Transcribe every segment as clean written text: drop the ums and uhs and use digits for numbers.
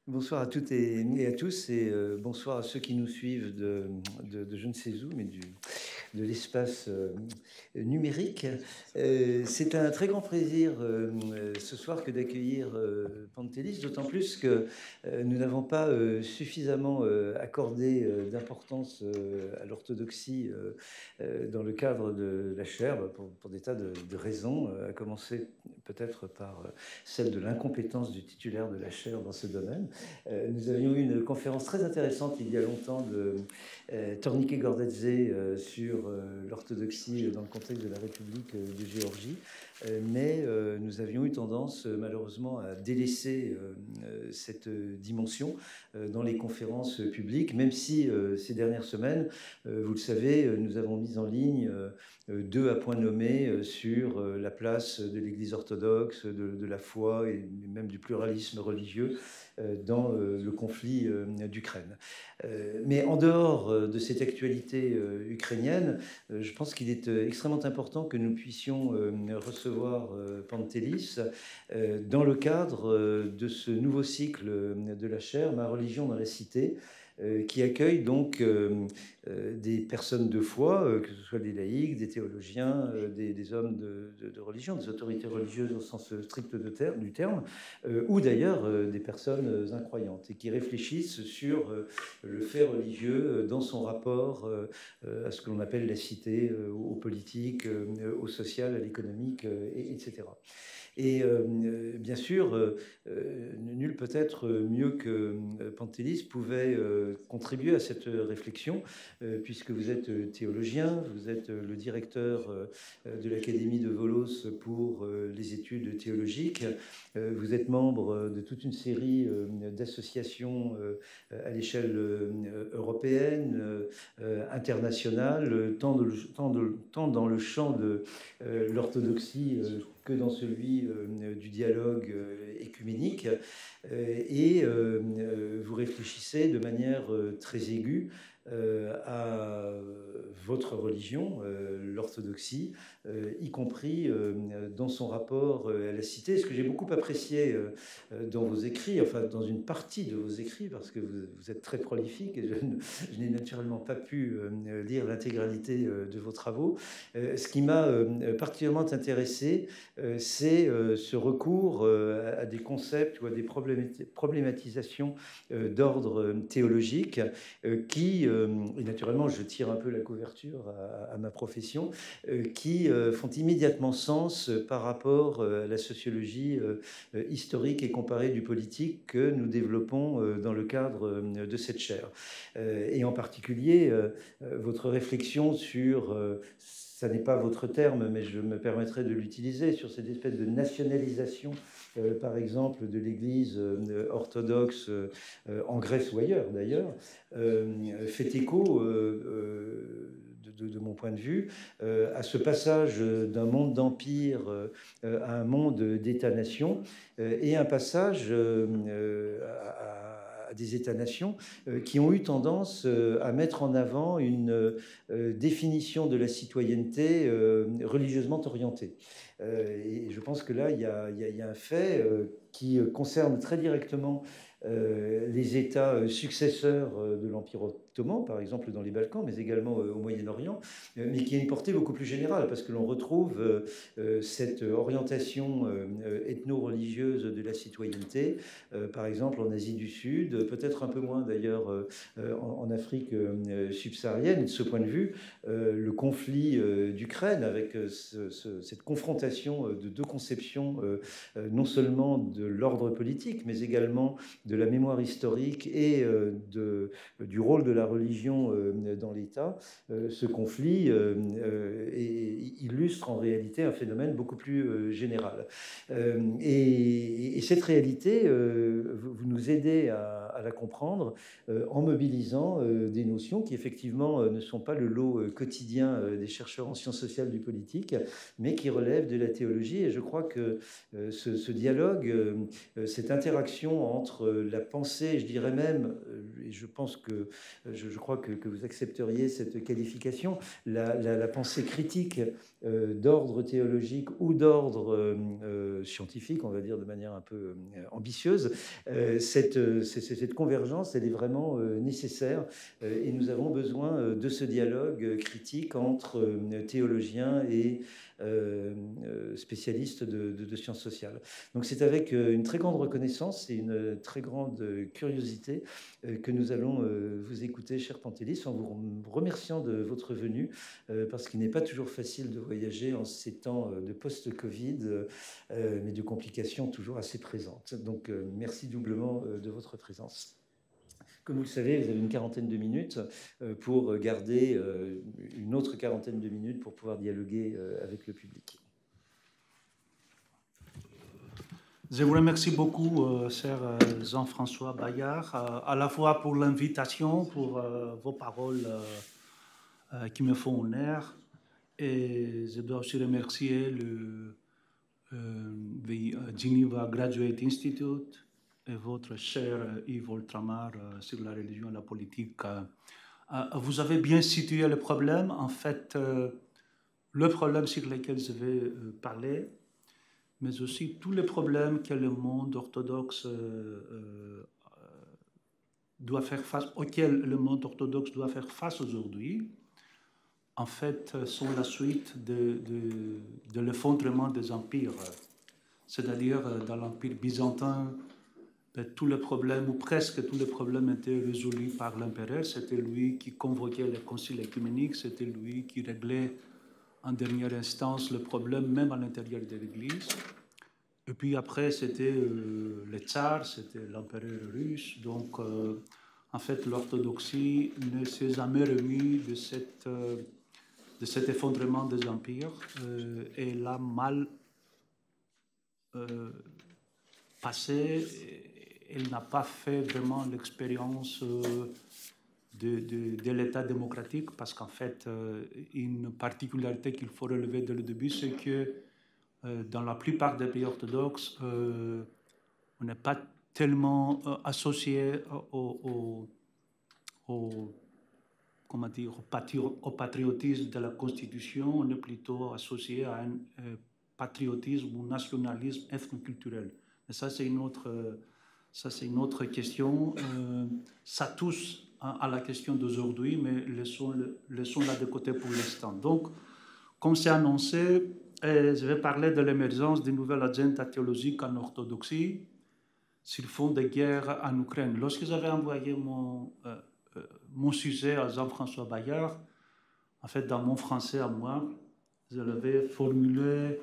Bonsoir à toutes et à tous, et bonsoir à ceux qui nous suivent de je ne sais où, mais de l'espace numérique. C'est un très grand plaisir ce soir que d'accueillir Pantelis, d'autant plus que nous n'avons pas suffisamment accordé d'importance à l'orthodoxie dans le cadre de la chaire, pour des tas de raisons, à commencer peut-être par celle de l'incompétence du titulaire de la chaire dans ce domaine. Nous avions eu une conférence très intéressante il y a longtemps de Tornike Gordadze sur l'orthodoxie dans le contexte de la République de Géorgie, mais nous avions eu tendance malheureusement à délaisser cette dimension dans les conférences publiques, même si ces dernières semaines, vous le savez, nous avons mis en ligne deux à point nommé sur la place de l'Église orthodoxe, de la foi et même du pluralisme religieux dans le conflit d'Ukraine. Mais en dehors de cette actualité ukrainienne, je pense qu'il est extrêmement important que nous puissions recevoir Pantelis dans le cadre de ce nouveau cycle de la chaire, Ma religion dans la cité, qui accueille donc des personnes de foi, que ce soit des laïcs, des théologiens, des hommes de religion, des autorités religieuses au sens strict du terme, ou d'ailleurs des personnes incroyantes, et qui réfléchissent sur le fait religieux dans son rapport à ce que l'on appelle la cité, au politique, au social, à l'économique, etc. Et bien sûr, nul peut-être mieux que Pantelis pouvait contribuer à cette réflexion, puisque vous êtes théologien, vous êtes le directeur de l'Académie de Volos pour les études théologiques, vous êtes membre de toute une série d'associations à l'échelle européenne, internationale, tant dans le champ de l'orthodoxie que dans celui du dialogue écuménique. Et vous réfléchissez de manière très aiguë à votre religion, l'orthodoxie, y compris dans son rapport à la cité. Ce que j'ai beaucoup apprécié dans vos écrits, enfin dans une partie de vos écrits, parce que vous êtes très prolifique, et je n'ai naturellement pas pu lire l'intégralité de vos travaux. Ce qui m'a particulièrement intéressé, c'est ce recours à des concepts ou à des problématisations d'ordre théologique qui, et naturellement je tire un peu la couverture à ma profession, qui font immédiatement sens par rapport à la sociologie historique et comparée du politique que nous développons dans le cadre de cette chaire. Et en particulier, votre réflexion sur ça n'est pas votre terme, mais je me permettrai de l'utiliser, sur cette espèce de nationalisation, par exemple, de l'Église orthodoxe en Grèce ou ailleurs d'ailleurs, fait écho, de mon point de vue, à ce passage d'un monde d'empire à un monde d'État-nation, et un passage à des États-nations qui ont eu tendance à mettre en avant une définition de la citoyenneté religieusement orientée. Et je pense que là, il y a un fait qui concerne très directement les États successeurs de l'Empire ottoman, par exemple dans les Balkans, mais également au Moyen-Orient, mais qui a une portée beaucoup plus générale, parce que l'on retrouve cette orientation ethno-religieuse de la citoyenneté, par exemple en Asie du Sud, peut-être un peu moins d'ailleurs en Afrique subsaharienne. Et de ce point de vue, le conflit d'Ukraine, avec cette confrontation de deux conceptions, non seulement de l'ordre politique, mais également de la mémoire historique et du rôle de la religion dans l'État, ce conflit illustre en réalité un phénomène beaucoup plus général. Et cette réalité, vous nous aidez à la comprendre en mobilisant des notions qui effectivement ne sont pas le lot quotidien des chercheurs en sciences sociales du politique, mais qui relèvent de la théologie, et je crois que ce dialogue, cette interaction entre la pensée, je dirais même, et je pense que je crois que vous accepteriez cette qualification, la pensée critique d'ordre théologique ou d'ordre scientifique, on va dire de manière un peu ambitieuse, cette convergence, elle est vraiment nécessaire, et nous avons besoin de ce dialogue critique entre théologiens et spécialistes de sciences sociales. Donc c'est avec une très grande reconnaissance et une très grande curiosité que nous allons vous écouter, cher Pantélis, en vous remerciant de votre venue, parce qu'il n'est pas toujours facile de voyager en ces temps de post-Covid, mais de complications toujours assez présentes. Donc merci doublement de votre présence. Comme vous le savez, vous avez une quarantaine de minutes pour garder une autre quarantaine de minutes pour pouvoir dialoguer avec le public. Je vous remercie beaucoup, cher Jean-François Bayard, à la fois pour l'invitation, pour vos paroles qui me font honneur. Et je dois aussi remercier le Geneva Graduate Institute et votre cher Yves Oltramar sur la religion et la politique. Vous avez bien situé le problème. En fait, le problème sur lequel je vais parler, mais aussi tous les problèmes que le monde orthodoxe doit faire face, auxquels le monde orthodoxe doit faire face aujourd'hui, en fait, sont la suite de l'effondrement des empires. C'est-à-dire, dans l'empire byzantin, tous les problèmes, ou presque tous les problèmes, étaient résolus par l'empereur. C'était lui qui convoquait les conciles écuméniques, c'était lui qui réglait en dernière instance le problème, même à l'intérieur de l'Église. Et puis après, c'était le tsar, c'était l'empereur russe. Donc, en fait, l'orthodoxie ne s'est jamais remise de cet effondrement des empires. Et l'a mal passé. Elle n'a pas fait vraiment l'expérience de l'État démocratique, parce qu'en fait, une particularité qu'il faut relever dès le début, c'est que dans la plupart des pays orthodoxes, on n'est pas tellement associé au patriotisme de la Constitution, on est plutôt associé à un patriotisme ou nationalisme ethnoculturel. Et ça, c'est une autre question. Ça touche à la question d'aujourd'hui, mais laissons là de côté pour l'instant. Donc, comme c'est annoncé, je vais parler de l'émergence d'une nouvelle agenda théologique en orthodoxie sur fond de guerre en Ukraine. Lorsque j'avais envoyé mon sujet à Jean-François Bayard, en fait, dans mon français à moi, je l'avais formulé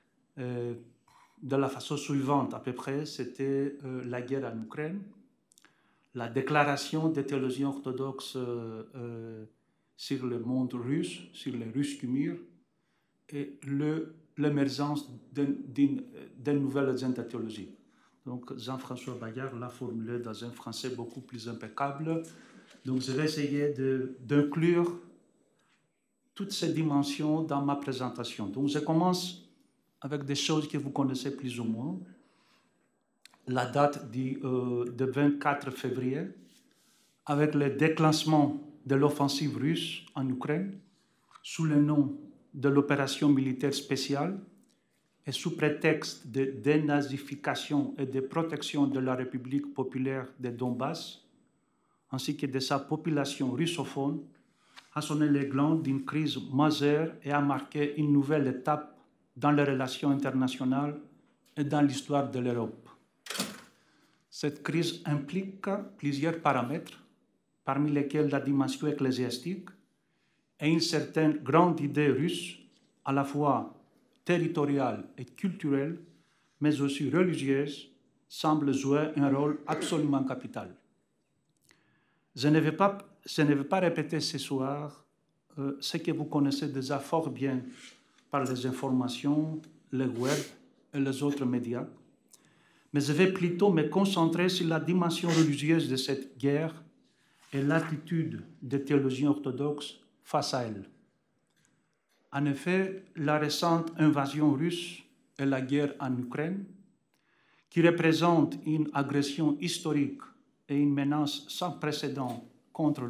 de la façon suivante, à peu près. C'était la guerre en Ukraine, la déclaration des théologiens orthodoxes sur le monde russe, sur les Russes Khmers, et l'émergence d'une nouvelle agenda théologique. Donc Jean-François Bayard l'a formulé dans un français beaucoup plus impeccable. Donc je vais essayer d'inclure toutes ces dimensions dans ma présentation. Donc je commence avec des choses que vous connaissez plus ou moins. La date du 24 février, avec le déclenchement de l'offensive russe en Ukraine, sous le nom de l'opération militaire spéciale, et sous prétexte de dénazification et de protection de la République populaire de Donbass, ainsi que de sa population russophone, a sonné les glandes d'une crise majeure et a marqué une nouvelle étape dans les relations internationales et dans l'histoire de l'Europe. Cette crise implique plusieurs paramètres, parmi lesquels la dimension ecclésiastique et une certaine grande idée russe, à la fois territoriale et culturelle, mais aussi religieuse, semble jouer un rôle absolument capital. Je ne vais pas répéter ce soir ce que vous connaissez déjà fort bien par les informations, le web et les autres médias, mais je vais plutôt me concentrer sur la dimension religieuse de cette guerre et l'attitude des théologiens orthodoxes face à elle. En effet, la récente invasion russe et la guerre en Ukraine, qui représente une agression historique et une menace sans précédent contre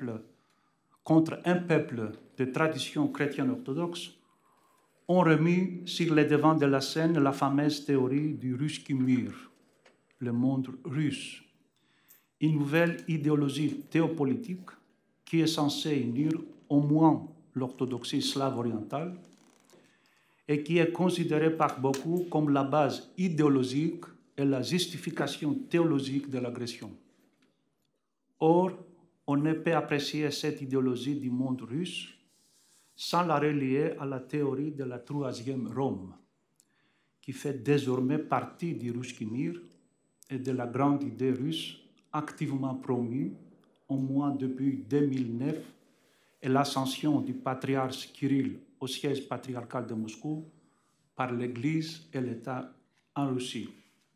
un peuple de tradition chrétienne orthodoxe, ont remis sur le devant de la scène la fameuse théorie du Ruskimir, le monde russe, une nouvelle idéologie théopolitique qui est censée unir au moins l'orthodoxie slave orientale et qui est considérée par beaucoup comme la base idéologique et la justification théologique de l'agression. Or, on ne peut apprécier cette idéologie du monde russe sans la relier à la théorie de la troisième Rome, qui fait désormais partie du Ruskimir et de la grande idée russe activement promue, au moins depuis 2009, et l'ascension du patriarche Kirill au siège patriarcal de Moscou par l'Église et l'État en Russie.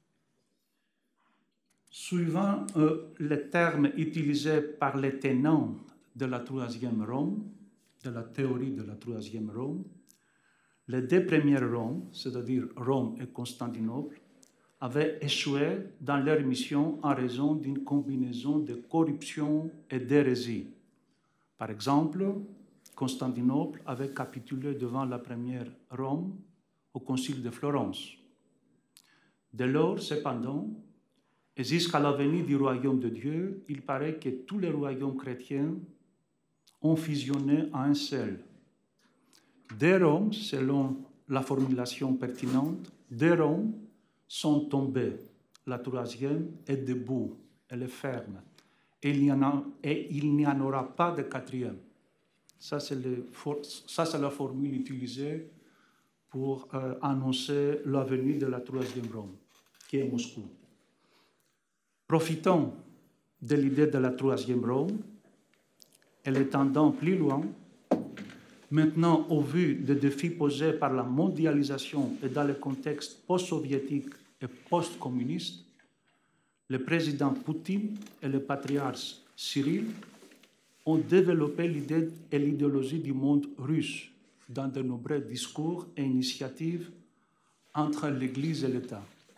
Suivant les termes utilisés par les tenants de la troisième Rome, de la théorie de la troisième Rome, les deux premières Roms, c'est-à-dire Rome et Constantinople, avaient échoué dans leur mission en raison d'une combinaison de corruption et d'hérésie. Par exemple, Constantinople avait capitulé devant la première Rome au Concile de Florence. Dès lors, cependant, et jusqu'à la venue du royaume de Dieu, il paraît que tous les royaumes chrétiens ont fusionné en un seul. Des Roms, selon la formulation pertinente, des Roms sont tombés. La troisième est debout, elle est ferme. Et il n'y en aura pas de quatrième. Ça, c'est la formule utilisée pour annoncer la venue de la troisième Rome, qui est Moscou. Profitons de l'idée de la troisième Rome, et l'étendant plus loin, maintenant au vu des défis posés par la mondialisation et dans le contexte post-soviétique et post-communiste, le président Poutine et le patriarche Cyril ont développé l'idée et l'idéologie du monde russe dans de nombreux discours et initiatives entre l'Église et l'État.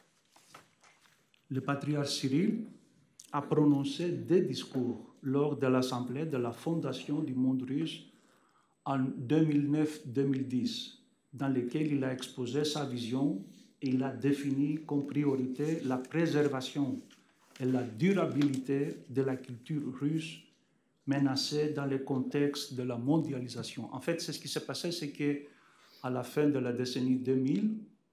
Le patriarche Cyril a prononcé des discours lors de l'Assemblée de la Fondation du monde russe en 2009-2010, dans lesquels il a exposé sa vision et il a défini comme priorité la préservation et la durabilité de la culture russe menacée dans le contexte de la mondialisation. En fait, ce qui s'est passé, c'est qu'à la fin de la décennie 2000,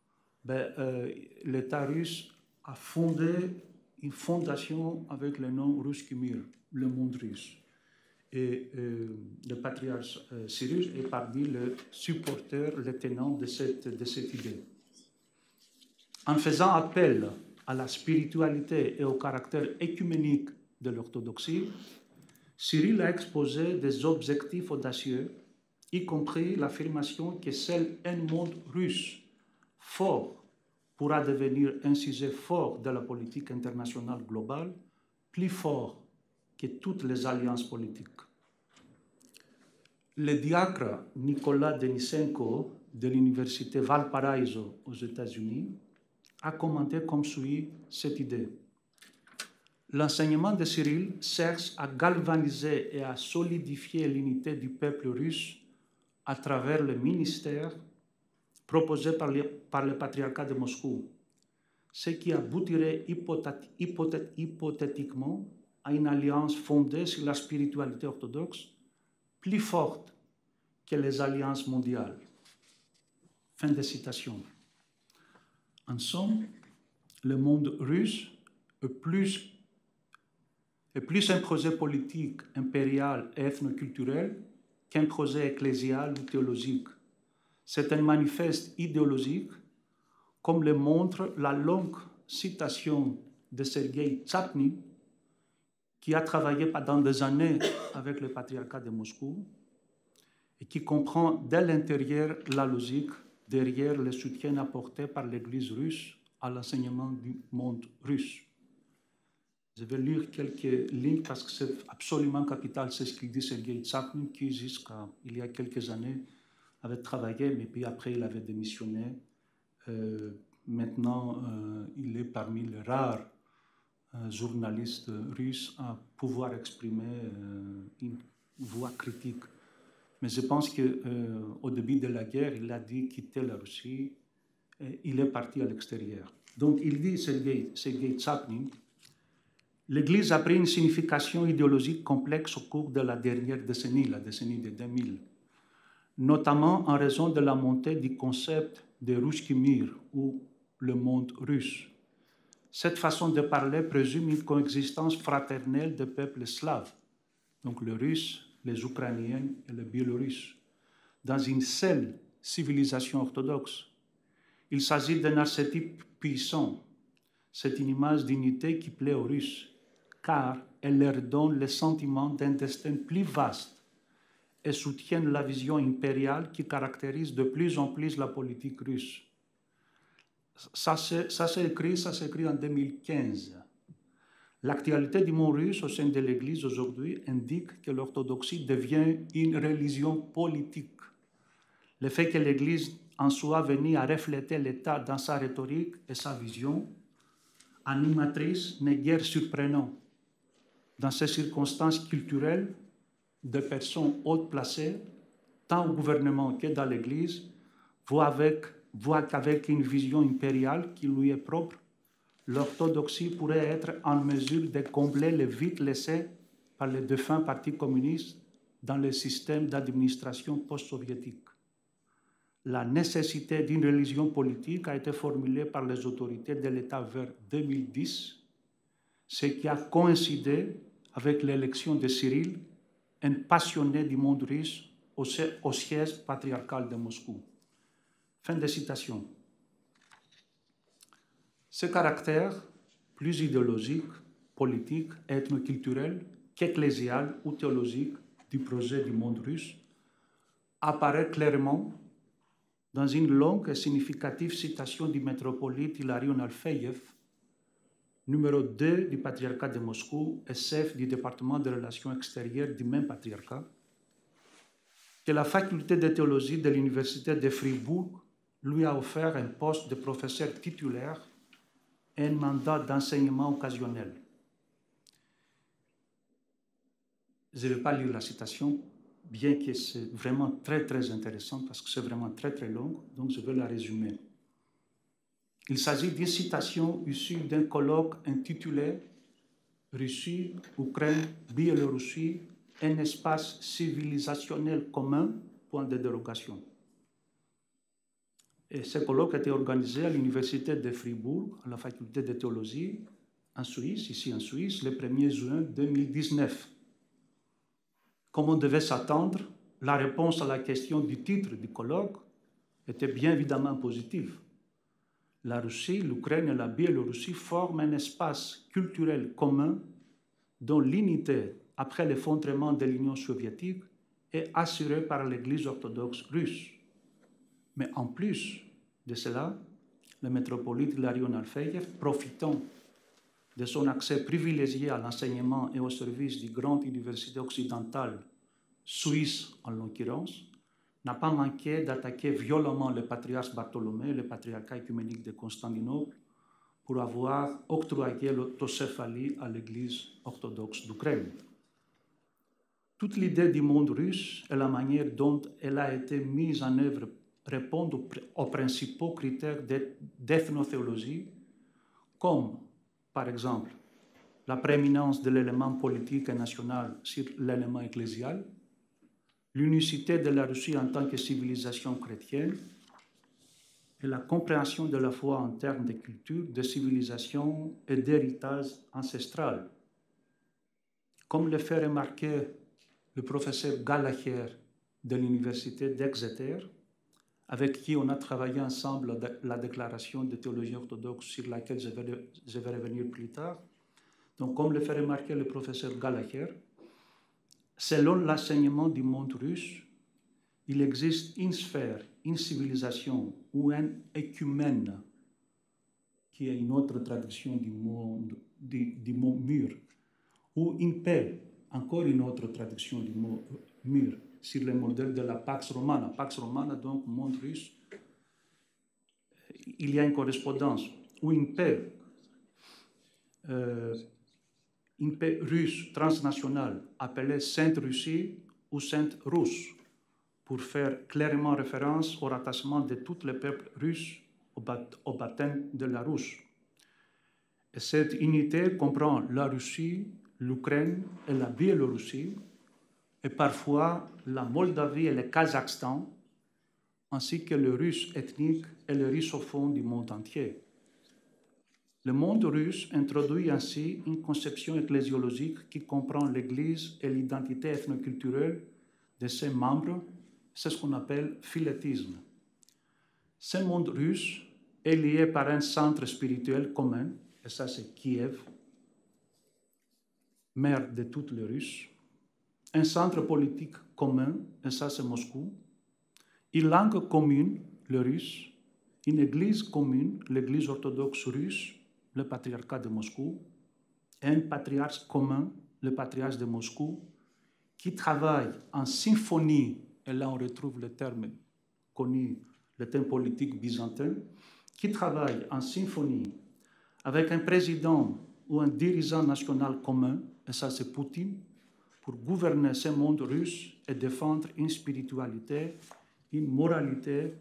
l'État russe a fondé une fondation avec le nom Ruskimir, le monde russe. Et le patriarche Cyril est parmi les supporters, les tenants de cette idée. En faisant appel à la spiritualité et au caractère écuménique de l'orthodoxie, Cyril a exposé des objectifs audacieux, y compris l'affirmation que seul un monde russe fort pourra devenir un sujet fort de la politique internationale globale, plus fort que toutes les alliances politiques. Le diacre Nicolas Denisenko de l'université Valparaiso aux États-Unis a commenté comme suit cette idée. L'enseignement de Cyril cherche à galvaniser et à solidifier l'unité du peuple russe à travers le ministère proposé par le patriarcat de Moscou, ce qui aboutirait hypothétiquement à une alliance fondée sur la spiritualité orthodoxe plus forte que les alliances mondiales. Fin de citation. En somme, le monde russe est plus un projet politique, impérial et ethnoculturel qu'un projet ecclésial ou théologique. C'est un manifeste idéologique, comme le montre la longue citation de Sergueï Tchapny, qui a travaillé pendant des années avec le patriarcat de Moscou et qui comprend dès l'intérieur la logique derrière le soutien apporté par l'Église russe à l'enseignement du monde russe. Je vais lire quelques lignes parce que c'est absolument capital, c'est ce qu'il dit Sergueï Tchapny, qui jusqu'à il y a quelques années avait travaillé, mais puis après, il avait démissionné. Maintenant, il est parmi les rares journalistes russes à pouvoir exprimer une voix critique. Mais je pense qu'au début de la guerre, il a dit quitter la Russie et il est parti à l'extérieur. Donc il dit, Sergei Tchapnin, l'Église a pris une signification idéologique complexe au cours de la dernière décennie, la décennie de 2000, notamment en raison de la montée du concept de Ruski Mir, ou le monde russe. Cette façon de parler présume une coexistence fraternelle de peuples slaves, donc le russe, les Ukrainiens et les Biélorusses, dans une seule civilisation orthodoxe. Il s'agit d'un archétype puissant. C'est une image d'unité qui plaît aux Russes, car elle leur donne le sentiment d'un destin plus vaste et soutient la vision impériale qui caractérise de plus en plus la politique russe. Ça s'est écrit en 2015. L'actualité du monde russe au sein de l'Église aujourd'hui indique que l'orthodoxie devient une religion politique. Le fait que l'Église en soit venue à refléter l'État dans sa rhétorique et sa vision animatrice n'est guère surprenant. Dans ces circonstances culturelles, des personnes hautes placées, tant au gouvernement que dans l'Église, voient qu'avec une vision impériale qui lui est propre, l'orthodoxie pourrait être en mesure de combler les vides laissés par les défunts partis communistes dans le système d'administration post-soviétique. La nécessité d'une religion politique a été formulée par les autorités de l'État vers 2010, ce qui a coïncidé avec l'élection de Cyril, un passionné du monde russe au siège patriarcal de Moscou. Fin de citation. Ce caractère, plus idéologique, politique, ethnoculturel qu'ecclésial ou théologique du projet du monde russe, apparaît clairement dans une longue et significative citation du métropolite Hilarion Alfeïev, numéro 2 du patriarcat de Moscou et chef du département des relations extérieures du même patriarcat, que la faculté de théologie de l'université de Fribourg lui a offert un poste de professeur titulaire et un mandat d'enseignement occasionnel. Je ne vais pas lire la citation, bien que c'est vraiment très, très intéressant, parce que c'est vraiment très, très long, donc je vais la résumer. Il s'agit d'une citation issue d'un colloque intitulé « Russie, Ukraine, Biélorussie, un espace civilisationnel commun, point de dérogation ». Et ce colloque a été organisé à l'université de Fribourg, à la faculté de théologie, en Suisse, ici en Suisse, le 1er juin 2019. Comme on devait s'attendre, la réponse à la question du titre du colloque était bien évidemment positive. La Russie, l'Ukraine et la Biélorussie forment un espace culturel commun dont l'unité, après l'effondrement de l'Union soviétique, est assurée par l'Église orthodoxe russe. Mais en plus de cela, le métropolite Hilarion Alfeïev, profitant de son accès privilégié à l'enseignement et au service des grandes universités occidentales, suisses en l'occurrence, n'a pas manqué d'attaquer violemment le patriarche Bartholomé, le patriarcat œcuménique de Constantinople, pour avoir octroyé l'autocéphalie à l'Église orthodoxe d'Ukraine. Toute l'idée du monde russe et la manière dont elle a été mise en œuvre répondent aux principaux critères d'ethnothéologie, comme, par exemple, la prééminence de l'élément politique et national sur l'élément ecclésial, l'unicité de la Russie en tant que civilisation chrétienne et la compréhension de la foi en termes de culture, de civilisation et d'héritage ancestral. Comme le fait remarquer le professeur Gallagher de l'université d'Exeter, avec qui on a travaillé ensemble la déclaration de théologie orthodoxe sur laquelle je vais revenir plus tard. Donc, comme le fait remarquer le professeur Gallagher, selon l'enseignement du monde russe, il existe une sphère, une civilisation ou un écumène, qui est une autre traduction du mot mur, ou une paix, encore une autre traduction du mot mur, sur le modèle de la Pax Romana. Pax Romana, donc, monde russe. Il y a une correspondance ou une paix russe transnationale appelée Sainte Russie ou Sainte Russe, pour faire clairement référence au rattachement de tous les peuples russes au baptême de la Russe. Et cette unité comprend la Russie, l'Ukraine et la Biélorussie, et parfois la Moldavie et le Kazakhstan, ainsi que le russe ethnique et le russophone du monde entier. Le monde russe introduit ainsi une conception ecclésiologique qui comprend l'Église et l'identité ethnoculturelle de ses membres. C'est ce qu'on appelle philétisme. Ce monde russe est lié par un centre spirituel commun, et ça c'est Kiev, mère de toutes les Russes, un centre politique commun, et ça c'est Moscou, une langue commune, le russe, une église commune, l'église orthodoxe russe, le patriarcat de Moscou, et un patriarche commun, le patriarche de Moscou, qui travaille en symphonie, et là on retrouve le terme connu, le terme politique byzantin, qui travaille en symphonie avec un président ou un dirigeant national commun, et ça c'est Poutine, pour gouverner ce monde russe et défendre une spiritualité, une moralité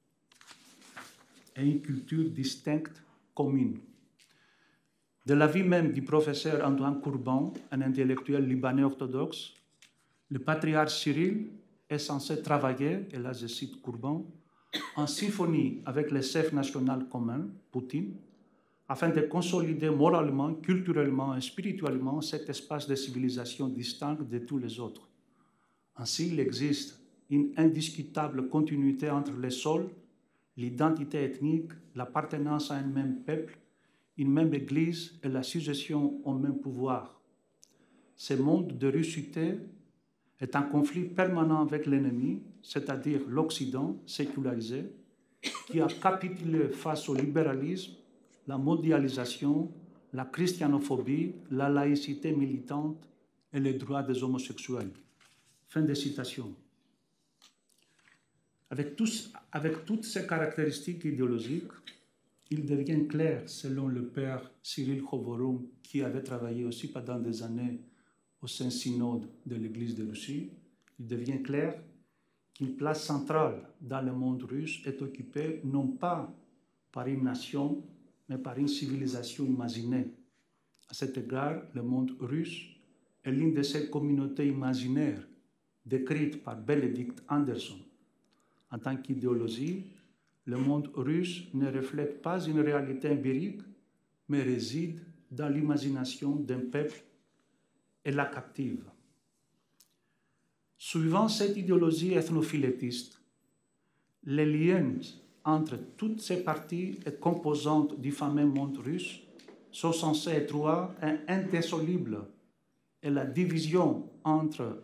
et une culture distincte commune. De l'avis même du professeur Antoine Courban, un intellectuel libanais orthodoxe, le patriarche Cyril est censé travailler, et là je cite Courban, en symphonie avec le chef national commun, Poutine, afin de consolider moralement, culturellement et spirituellement cet espace de civilisation distinct de tous les autres. Ainsi, il existe une indiscutable continuité entre le sol, l'identité ethnique, l'appartenance à un même peuple, une même église et la suggestion au même pouvoir. Ce monde de russité est en conflit permanent avec l'ennemi, c'est-à-dire l'Occident sécularisé, qui a capitulé face au libéralisme, la mondialisation, la christianophobie, la laïcité militante et les droits des homosexuels. Fin de citation. Avec toutes ces caractéristiques idéologiques, il devient clair, selon le père Cyril Khovorum, qui avait travaillé aussi pendant des années au Saint-Synode de l'Église de Russie, il devient clair qu'une place centrale dans le monde russe est occupée non pas par une nation, mais par une civilisation imaginée. À cet égard, le monde russe est l'une de ces communautés imaginaires décrites par Benedict Anderson. En tant qu'idéologie, le monde russe ne reflète pas une réalité empirique, mais réside dans l'imagination d'un peuple et la captive. Suivant cette idéologie ethnophilétiste, les liens entre toutes ces parties et composantes du fameux monde russe sont censés étroits et indissolubles, et la division entre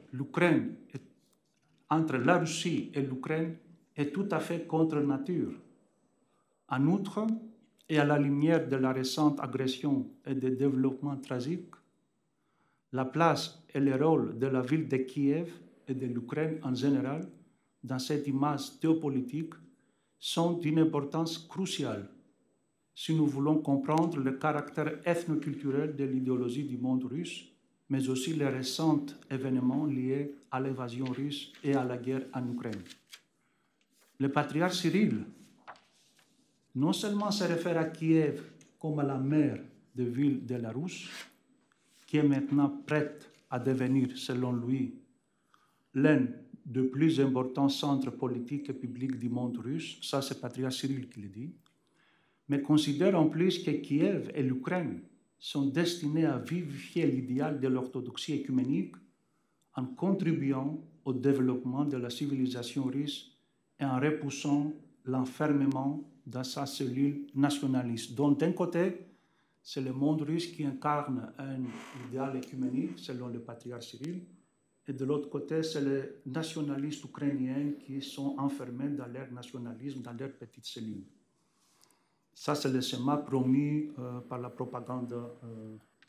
la Russie et l'Ukraine est tout à fait contre nature. En outre, et à la lumière de la récente agression et des développements tragiques, la place et le rôle de la ville de Kiev et de l'Ukraine en général dans cette image théopolitique sont d'une importance cruciale si nous voulons comprendre le caractère ethnoculturel de l'idéologie du monde russe, mais aussi les récents événements liés à l'invasion russe et à la guerre en Ukraine. Le patriarche Cyril non seulement se réfère à Kiev comme à la mère de ville de la Russe, qui est maintenant prête à devenir, selon lui, l'un des plus importants centres politiques et publics du monde russe, ça c'est le patriarche Cyril qui le dit, mais considère en plus que Kiev et l'Ukraine sont destinés à vivifier l'idéal de l'orthodoxie œcuménique en contribuant au développement de la civilisation russe et en repoussant l'enfermement dans sa cellule nationaliste. Donc d'un côté, c'est le monde russe qui incarne un idéal œcuménique, selon le patriarche Cyril, et de l'autre côté, c'est les nationalistes ukrainiens qui sont enfermés dans leur nationalisme, dans leur petite cellule. Ça, c'est le schéma promis par la propagande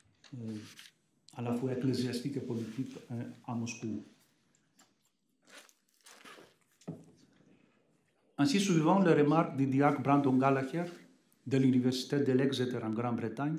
à la fois ecclésiastique et politique à Moscou. Ainsi, suivant les remarques du diacre Brandon Gallagher de l'Université de l'Exeter en Grande-Bretagne,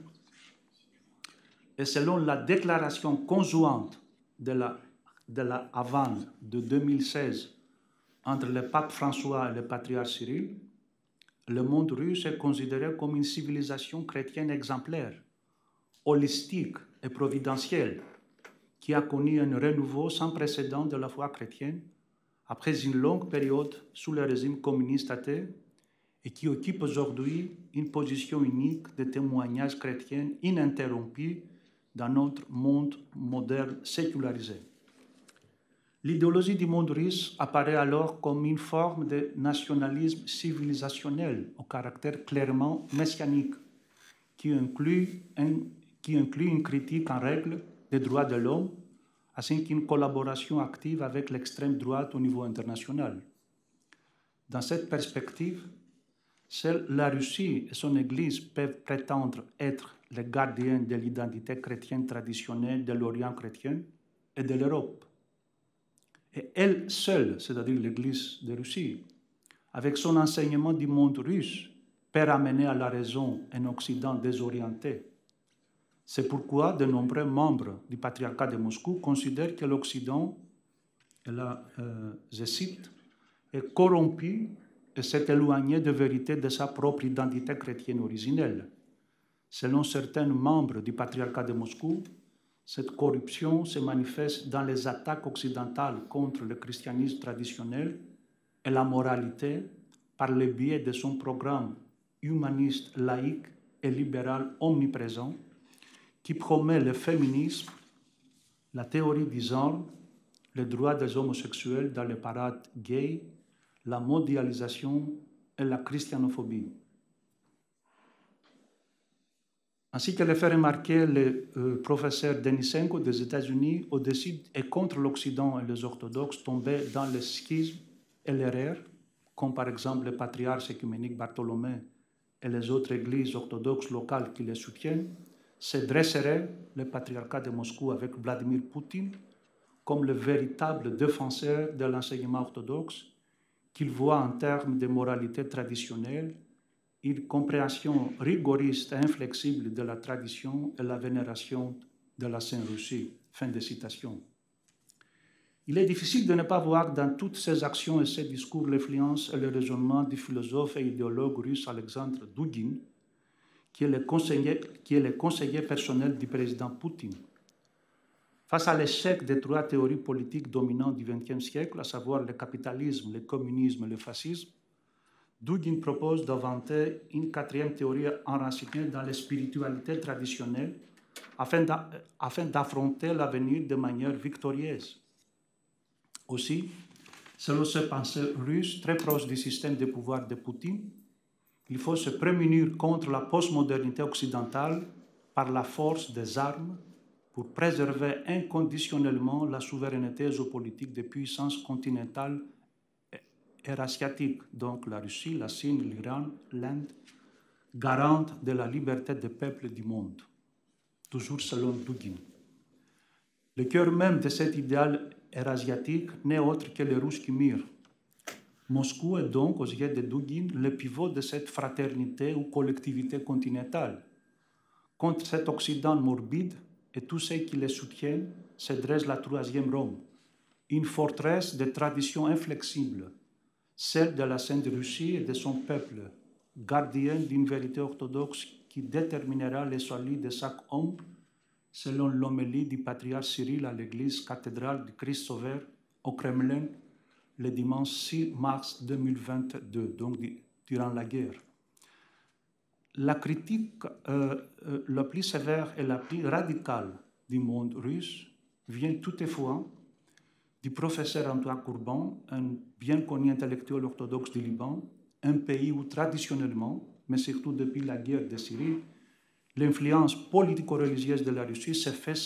et selon la déclaration conjointe de la Havane de 2016 entre le pape François et le patriarche Cyril, le monde russe est considéré comme une civilisation chrétienne exemplaire, holistique et providentielle, qui a connu un renouveau sans précédent de la foi chrétienne après une longue période sous le régime communiste athée et qui occupe aujourd'hui une position unique de témoignage chrétien ininterrompu dans notre monde moderne sécularisé. L'idéologie du monde russe apparaît alors comme une forme de nationalisme civilisationnel au caractère clairement messianique, qui inclut une critique en règle des droits de l'homme, ainsi qu'une collaboration active avec l'extrême droite au niveau international. Dans cette perspective, seule la Russie et son Église peuvent prétendre être les gardiens de l'identité chrétienne traditionnelle de l'Orient chrétien et de l'Europe. Et elle seule, c'est-à-dire l'Église de Russie, avec son enseignement du monde russe, peut ramener à la raison un Occident désorienté. C'est pourquoi de nombreux membres du patriarcat de Moscou considèrent que l'Occident, et là je cite, est corrompu et s'est éloigné de vérité de sa propre identité chrétienne originelle. Selon certains membres du patriarcat de Moscou, cette corruption se manifeste dans les attaques occidentales contre le christianisme traditionnel et la moralité par le biais de son programme humaniste, laïque et libéral omniprésent qui promet le féminisme, la théorie du genre, les droits des homosexuels dans les parades gays, la mondialisation et la christianophobie. Ainsi que le fait remarquer le professeur Denisenko des États-Unis, au-dessus et contre l'Occident et les orthodoxes tombés dans le schisme et l'erreur, comme par exemple le patriarche œcuménique Bartholomé et les autres églises orthodoxes locales qui les soutiennent, se dresserait le patriarcat de Moscou avec Vladimir Poutine comme le véritable défenseur de l'enseignement orthodoxe qu'il voit en termes de moralité traditionnelle, une compréhension rigoriste et inflexible de la tradition et la vénération de la Sainte Russie. Fin de citation. Il est difficile de ne pas voir dans toutes ces actions et ces discours l'influence et le raisonnement du philosophe et idéologue russe Alexandre Douguin, qui est le conseiller personnel du président Poutine. Face à l'échec des trois théories politiques dominantes du XXe siècle, à savoir le capitalisme, le communisme et le fascisme, Douguin propose d'inventer une quatrième théorie enracinée dans les spiritualités traditionnelles afin d'affronter l'avenir de manière victorieuse. Aussi, selon ce penseur russe très proche du système de pouvoir de Poutine, il faut se prémunir contre la postmodernité occidentale par la force des armes pour préserver inconditionnellement la souveraineté géopolitique des puissances continentales eurasiatiques, donc la Russie, la Chine, l'Iran, l'Inde, garante de la liberté des peuples du monde, toujours selon Douguin. Le cœur même de cet idéal eurasiatique n'est autre que le Russe Mir. Moscou est donc, aux yeux de Douguin, le pivot de cette fraternité ou collectivité continentale. Contre cet Occident morbide et tous ceux qui le soutiennent se dresse la troisième Rome, une forteresse de traditions inflexibles, celle de la Sainte Russie et de son peuple, gardienne d'une vérité orthodoxe qui déterminera le salut de chaque homme, selon l'homélie du patriarche Cyril à l'église cathédrale du Christ Sauveur au Kremlin le dimanche 6 mars 2022, donc durant la guerre. La critique la plus sévère et la plus radicale du monde russe vient toutefois du professeur Antoine Courban, un bien connu intellectuel orthodoxe du Liban, un pays où traditionnellement, mais surtout depuis la guerre de Syrie, l'influence politico-religieuse de la Russie se fait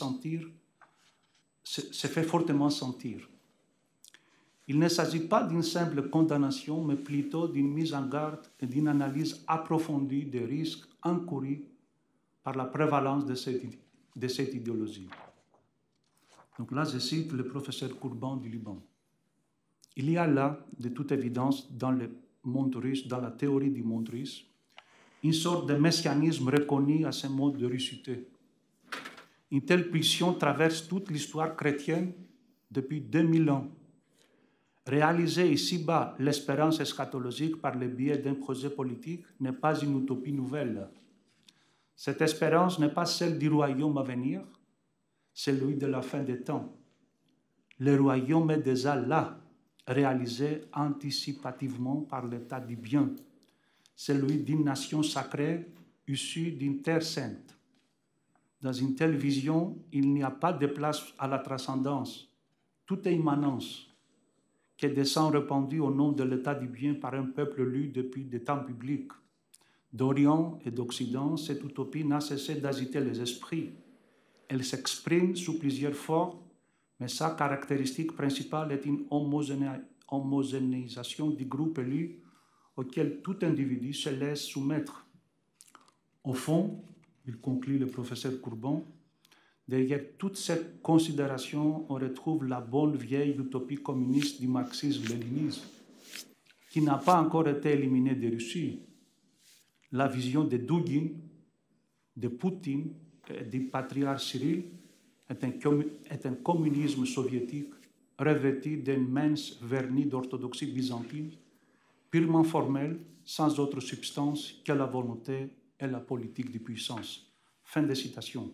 fortement sentir. Il ne s'agit pas d'une simple condamnation, mais plutôt d'une mise en garde et d'une analyse approfondie des risques encourus par la prévalence de cette idéologie. Donc là, je cite le professeur Courban du Liban. Il y a là, de toute évidence, dans le monde russe, dans la théorie du monde russe, une sorte de messianisme reconnu à ce mode de russité. Une telle pulsion traverse toute l'histoire chrétienne depuis 2000 ans. Réaliser ici-bas l'espérance eschatologique par le biais d'un projet politique n'est pas une utopie nouvelle. Cette espérance n'est pas celle du royaume à venir, c'est celui de la fin des temps. Le royaume est déjà là, réalisé anticipativement par l'état du bien, celui d'une nation sacrée issue d'une terre sainte. Dans une telle vision, il n'y a pas de place à la transcendance. Tout est immanence, qui descend répandue au nom de l'état du bien par un peuple élu depuis des temps bibliques. D'Orient et d'Occident, cette utopie n'a cessé d'agiter les esprits. Elle s'exprime sous plusieurs formes, mais sa caractéristique principale est une homogénéisation du groupe élu auquel tout individu se laisse soumettre. Au fond, il conclut le professeur Courbon, derrière toute cette considération, on retrouve la bonne vieille utopie communiste du marxisme-léninisme, qui n'a pas encore été éliminée de Russie. La vision de Dugin, de Poutine et du patriarche Cyril est un communisme soviétique revêtu d'un mince vernis d'orthodoxie byzantine, purement formel, sans autre substance que la volonté et la politique de puissance. Fin de citation.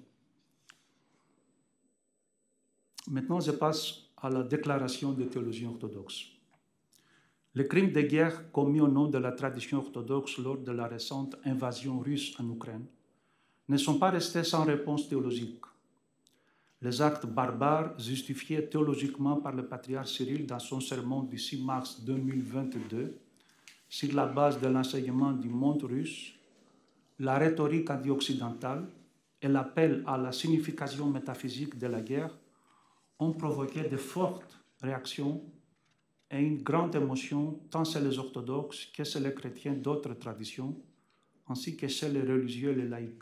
Maintenant, je passe à la déclaration des théologiens orthodoxes. Les crimes de guerre commis au nom de la tradition orthodoxe lors de la récente invasion russe en Ukraine ne sont pas restés sans réponse théologique. Les actes barbares justifiés théologiquement par le patriarche Cyril dans son sermon du 6 mars 2022, sur la base de l'enseignement du monde russe, la rhétorique anti-occidentale et l'appel à la signification métaphysique de la guerre ont provoqué de fortes réactions et une grande émotion tant chez les orthodoxes que chez les chrétiens d'autres traditions, ainsi que chez les religieux et les laïcs.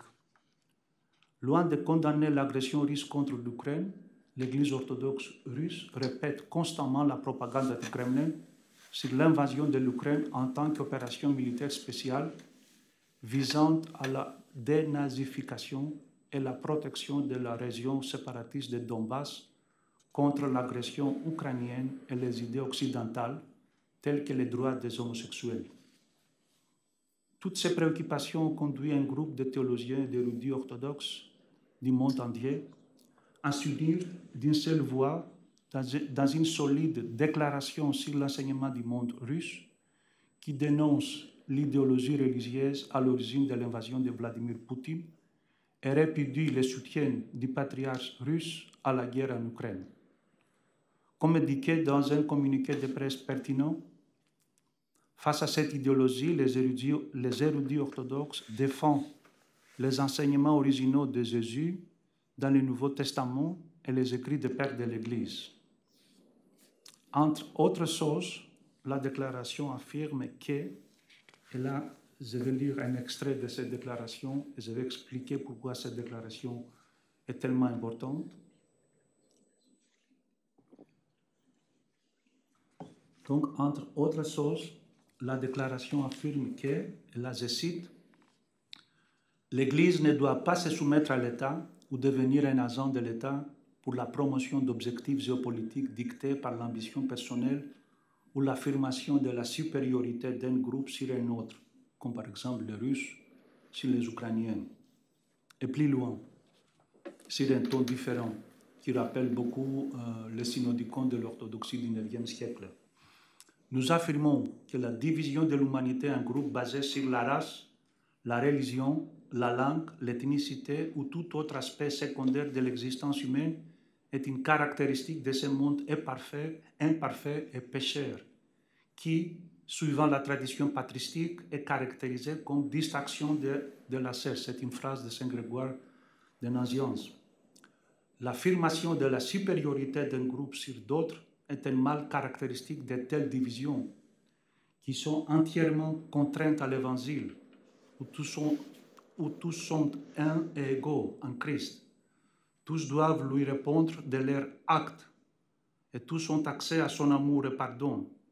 Loin de condamner l'agression russe contre l'Ukraine, l'Église orthodoxe russe répète constamment la propagande du Kremlin sur l'invasion de l'Ukraine en tant qu'opération militaire spéciale visant à la dénazification et la protection de la région séparatiste de Donbass contre l'agression ukrainienne et les idées occidentales telles que les droits des homosexuels. Toutes ces préoccupations ont conduit un groupe de théologiens et d'érudits orthodoxes du monde entier à s'unir d'une seule voix dans une solide déclaration sur l'enseignement du monde russe qui dénonce l'idéologie religieuse à l'origine de l'invasion de Vladimir Poutine et répudie le soutien du patriarche russe à la guerre en Ukraine. Comme indiqué dans un communiqué de presse pertinent, face à cette idéologie, les érudits orthodoxes défendent les enseignements originaux de Jésus dans le Nouveau Testament et les écrits des pères de l'Église. Entre autres choses, la déclaration affirme que, et là je vais lire un extrait de cette déclaration et je vais expliquer pourquoi cette déclaration est tellement importante. Donc, entre autres choses, la déclaration affirme que, et là je cite, l'Église ne doit pas se soumettre à l'État ou devenir un agent de l'État pour la promotion d'objectifs géopolitiques dictés par l'ambition personnelle ou l'affirmation de la supériorité d'un groupe sur un autre, comme par exemple les Russes sur les Ukrainiens. Et plus loin, sur un ton différent, qui rappelle beaucoup le synodicon de l'orthodoxie du IXe siècle. Nous affirmons que la division de l'humanité en groupes basés sur la race, la religion, la langue, l'ethnicité ou tout autre aspect secondaire de l'existence humaine est une caractéristique de ce monde imparfait et pécheur, qui, suivant la tradition patristique, est caractérisé comme distraction de la chair. C'est une phrase de Saint Grégoire de Nazianze. L'affirmation de la supériorité d'un groupe sur d'autres est un mal caractéristique de telles divisions, qui sont entièrement contraintes à l'Évangile, où tous sont un et égaux en Christ. Tous doivent lui répondre de leurs actes et tous ont accès à son amour et pardon,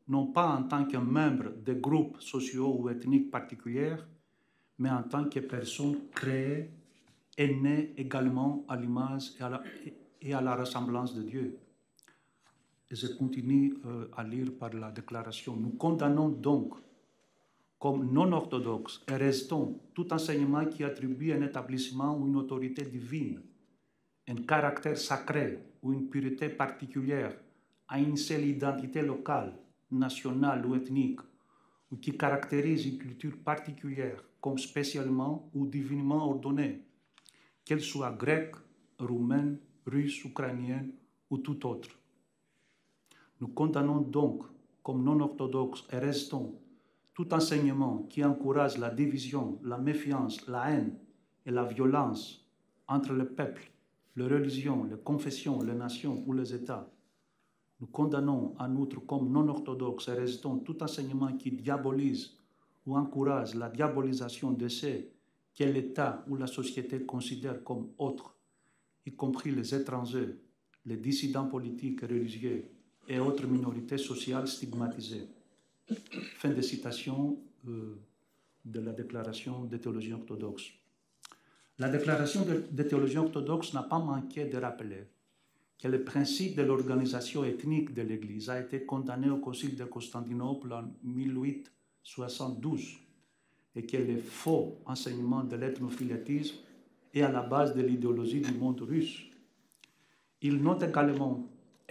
non pas en tant que membre de groupes sociaux ou ethniques particuliers, mais en tant que personnes créées et nées également à l'image et à la ressemblance de Dieu. Et je continue à lire par la déclaration. Nous condamnons donc, comme non orthodoxes, et restons tout enseignement qui attribue un établissement ou une autorité divine, un caractère sacré ou une pureté particulière à une seule identité locale, nationale ou ethnique, ou qui caractérise une culture particulière comme spécialement ou divinement ordonnée, qu'elle soit grecque, roumaine, russe, ukrainienne ou tout autre. Nous condamnons donc, comme non orthodoxes, et restons tout enseignement qui encourage la division, la méfiance, la haine et la violence entre le peuple, les religions, les confessions, les nations ou les États. Nous condamnons en outre comme non orthodoxes et restons tout enseignement qui diabolise ou encourage la diabolisation de ceux que l'État ou la société considère comme autres, y compris les étrangers, les dissidents politiques et religieux et autres minorités sociales stigmatisées. Fin de citation de la déclaration des théologiens orthodoxes. La déclaration des théologiens orthodoxes n'a pas manqué de rappeler que le principe de l'organisation ethnique de l'Église a été condamné au Concile de Constantinople en 1872 et que le faux enseignement de l'ethnophilétisme est à la base de l'idéologie du monde russe. Elle note également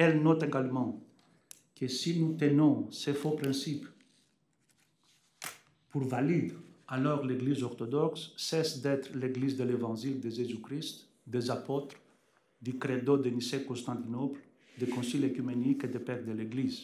que si nous tenons ces faux principes pour valides, alors l'Église orthodoxe cesse d'être l'Église de l'Évangile de Jésus-Christ, des apôtres, du credo de Nicée-Constantinople, des conciles œcuméniques et des pères de l'Église.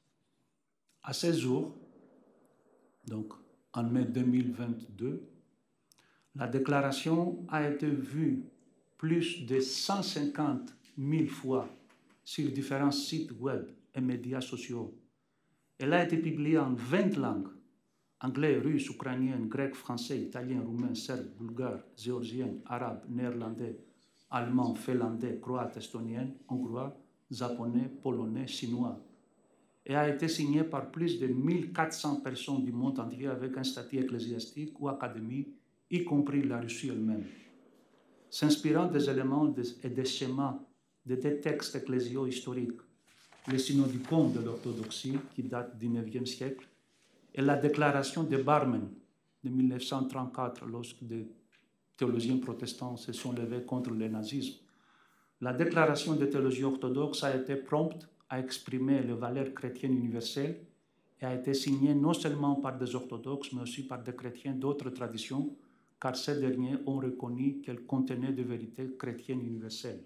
À ce jour, donc en mai 2022, la déclaration a été vue plus de 150 000 fois sur différents sites web et médias sociaux. Elle a été publiée en 20 langues, anglais, russe, ukrainien, grec, français, italien, roumain, serbe, bulgare, géorgien, arabe, néerlandais, allemand, finlandais, croate, estonien, hongrois, japonais, polonais, chinois, et a été signée par plus de 1400 personnes du monde entier avec un statut ecclésiastique ou académique, y compris la Russie elle-même. S'inspirant des éléments et des schémas de des textes ecclésiaux historiques, le synodicon de l'orthodoxie qui date du IXe siècle et la déclaration de Barmen de 1934 lorsque des théologiens protestants se sont levés contre le nazisme. La déclaration des théologiens orthodoxes a été prompte à exprimer les valeurs chrétiennes universelles et a été signée non seulement par des orthodoxes mais aussi par des chrétiens d'autres traditions, car ces derniers ont reconnu qu'elle contenait des vérités chrétiennes universelles.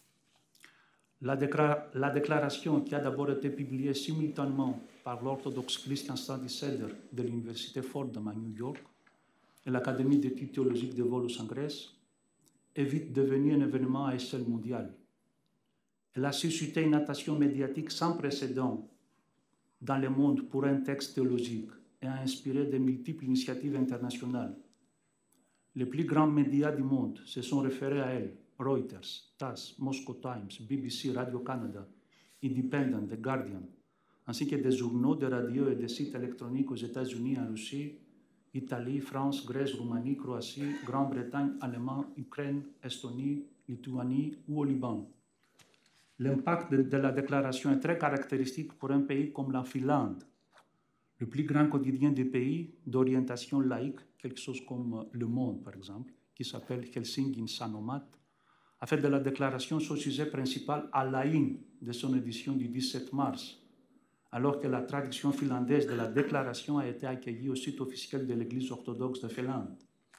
La déclaration, qui a d'abord été publiée simultanément par l'orthodoxe Christian Study Center de l'Université Fordham à New York et l'Académie d'études théologiques de Volos en Grèce, est vite devenue un événement à échelle mondiale. Elle a suscité une attention médiatique sans précédent dans le monde pour un texte théologique et a inspiré de multiples initiatives internationales. Les plus grands médias du monde se sont référés à elle: Reuters, TASS, Moscow Times, BBC, Radio-Canada, Independent, The Guardian, ainsi que des journaux, des radios et des sites électroniques aux États-Unis, en Russie, Italie, France, Grèce, Roumanie, Croatie, Grande-Bretagne, Allemagne, Ukraine, Estonie, Lituanie ou au Liban. L'impact de la déclaration est très caractéristique pour un pays comme la Finlande, le plus grand quotidien du pays d'orientation laïque, quelque chose comme Le Monde par exemple, qui s'appelle Helsingin Sanomat, a fait de la déclaration son sujet principal à la une de son édition du 17 mars, alors que la traduction finlandaise de la déclaration a été accueillie au site officiel de l'Église orthodoxe de Finlande.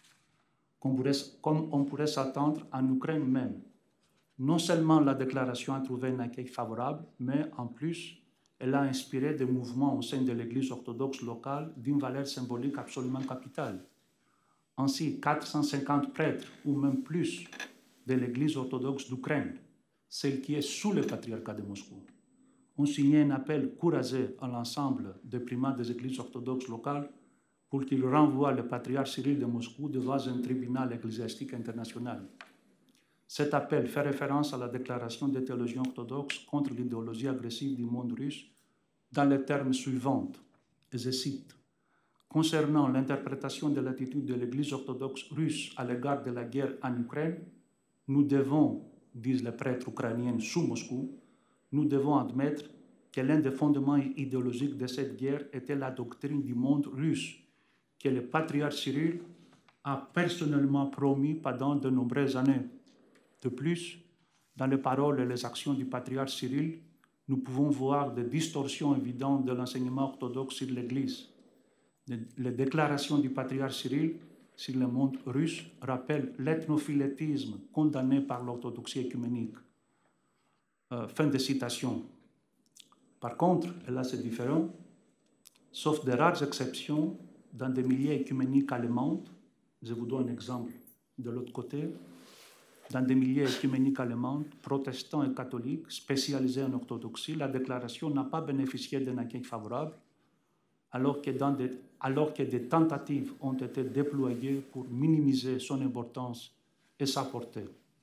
Comme on pourrait s'attendre en Ukraine même, non seulement la déclaration a trouvé un accueil favorable, mais en plus, elle a inspiré des mouvements au sein de l'Église orthodoxe locale d'une valeur symbolique absolument capitale. Ainsi, 450 prêtres, ou même plus, de l'Église orthodoxe d'Ukraine, celle qui est sous le patriarcat de Moscou, ont signé un appel courageux à l'ensemble des primats des églises orthodoxes locales pour qu'ils renvoient le patriarche Cyril de Moscou devant un tribunal ecclésiastique international. Cet appel fait référence à la déclaration des théologiens orthodoxes contre l'idéologie agressive du monde russe dans les termes suivants, et je cite, « Concernant l'interprétation de l'attitude de l'Église orthodoxe russe à l'égard de la guerre en Ukraine, nous devons, disent les prêtres ukrainiens sous Moscou, nous devons admettre que l'un des fondements idéologiques de cette guerre était la doctrine du monde russe, que le patriarche Cyril a personnellement promis pendant de nombreuses années. De plus, dans les paroles et les actions du patriarche Cyril, nous pouvons voir des distorsions évidentes de l'enseignement orthodoxe sur l'Église. Les déclarations du patriarche Cyril sur le monde russe rappellent l'ethnophilétisme condamné par l'orthodoxie œcuménique. Fin de citation. Par contre, et là c'est différent, sauf de rares exceptions, dans des milieux œcuméniques allemands, je vous donne un exemple de l'autre côté, dans des milieux œcuméniques allemands, protestants et catholiques spécialisés en orthodoxie, la déclaration n'a pas bénéficié d'un accueil favorable, alors que des tentatives ont été déployées pour minimiser son importance et sa portée.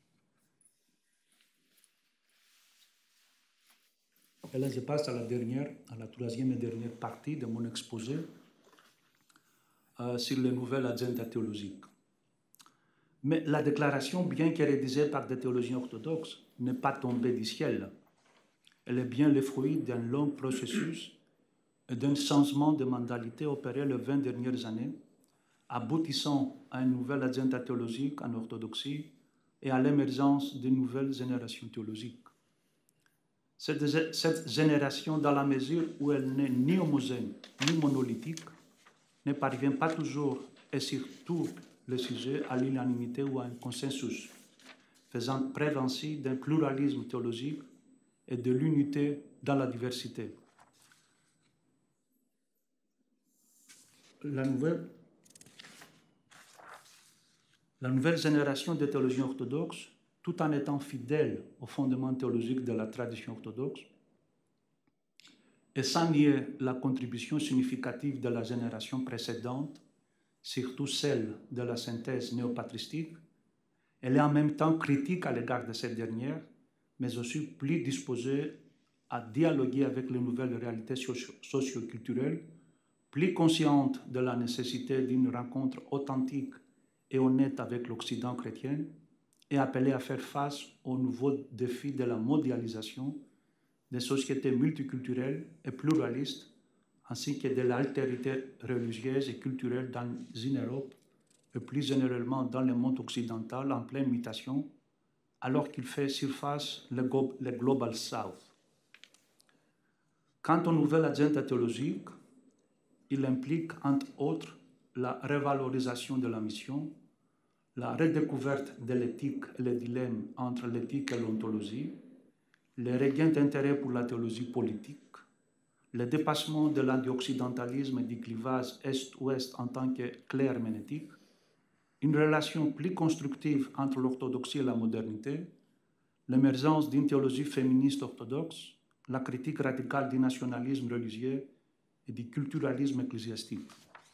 Et là, je passe à la troisième et dernière partie de mon exposé sur les nouvelles agendas théologiques. Mais la déclaration, bien qu'elle rédigée par des théologiens orthodoxes, n'est pas tombée du ciel. Elle est bien le fruit d'un long processus et d'un changement de mentalité opéré les 20 dernières années, aboutissant à une nouvelle agenda théologique en orthodoxie et à l'émergence de nouvelles générations théologiques. Cette génération, dans la mesure où elle n'est ni homogène ni monolithique, ne parvient pas toujours et sur tous les sujets à l'unanimité ou à un consensus, faisant preuve ainsi d'un pluralisme théologique et de l'unité dans la diversité. La nouvelle génération de théologiens orthodoxes, tout en étant fidèle aux fondements théologiques de la tradition orthodoxe, et sans nier la contribution significative de la génération précédente, surtout celle de la synthèse néopatristique, elle est en même temps critique à l'égard de cette dernière, mais aussi plus disposée à dialoguer avec les nouvelles réalités socio-culturelles, plus consciente de la nécessité d'une rencontre authentique et honnête avec l'Occident chrétien, et appelée à faire face aux nouveaux défis de la mondialisation, des sociétés multiculturelles et pluralistes, ainsi que de l'altérité religieuse et culturelle dans une Europe et plus généralement dans le monde occidental en pleine mutation, alors qu'il fait surface le Global South. Quant aux nouvelles agendas théologiques, il implique entre autres la revalorisation de la mission, la redécouverte de l'éthique et les dilemmes entre l'éthique et l'ontologie, le regain d'intérêt pour la théologie politique, le dépassement de l'anti-occidentalisme et du clivage Est-Ouest en tant que clé herméneutique, une relation plus constructive entre l'orthodoxie et la modernité, l'émergence d'une théologie féministe orthodoxe, la critique radicale du nationalisme religieux et du culturalisme ecclésiastique.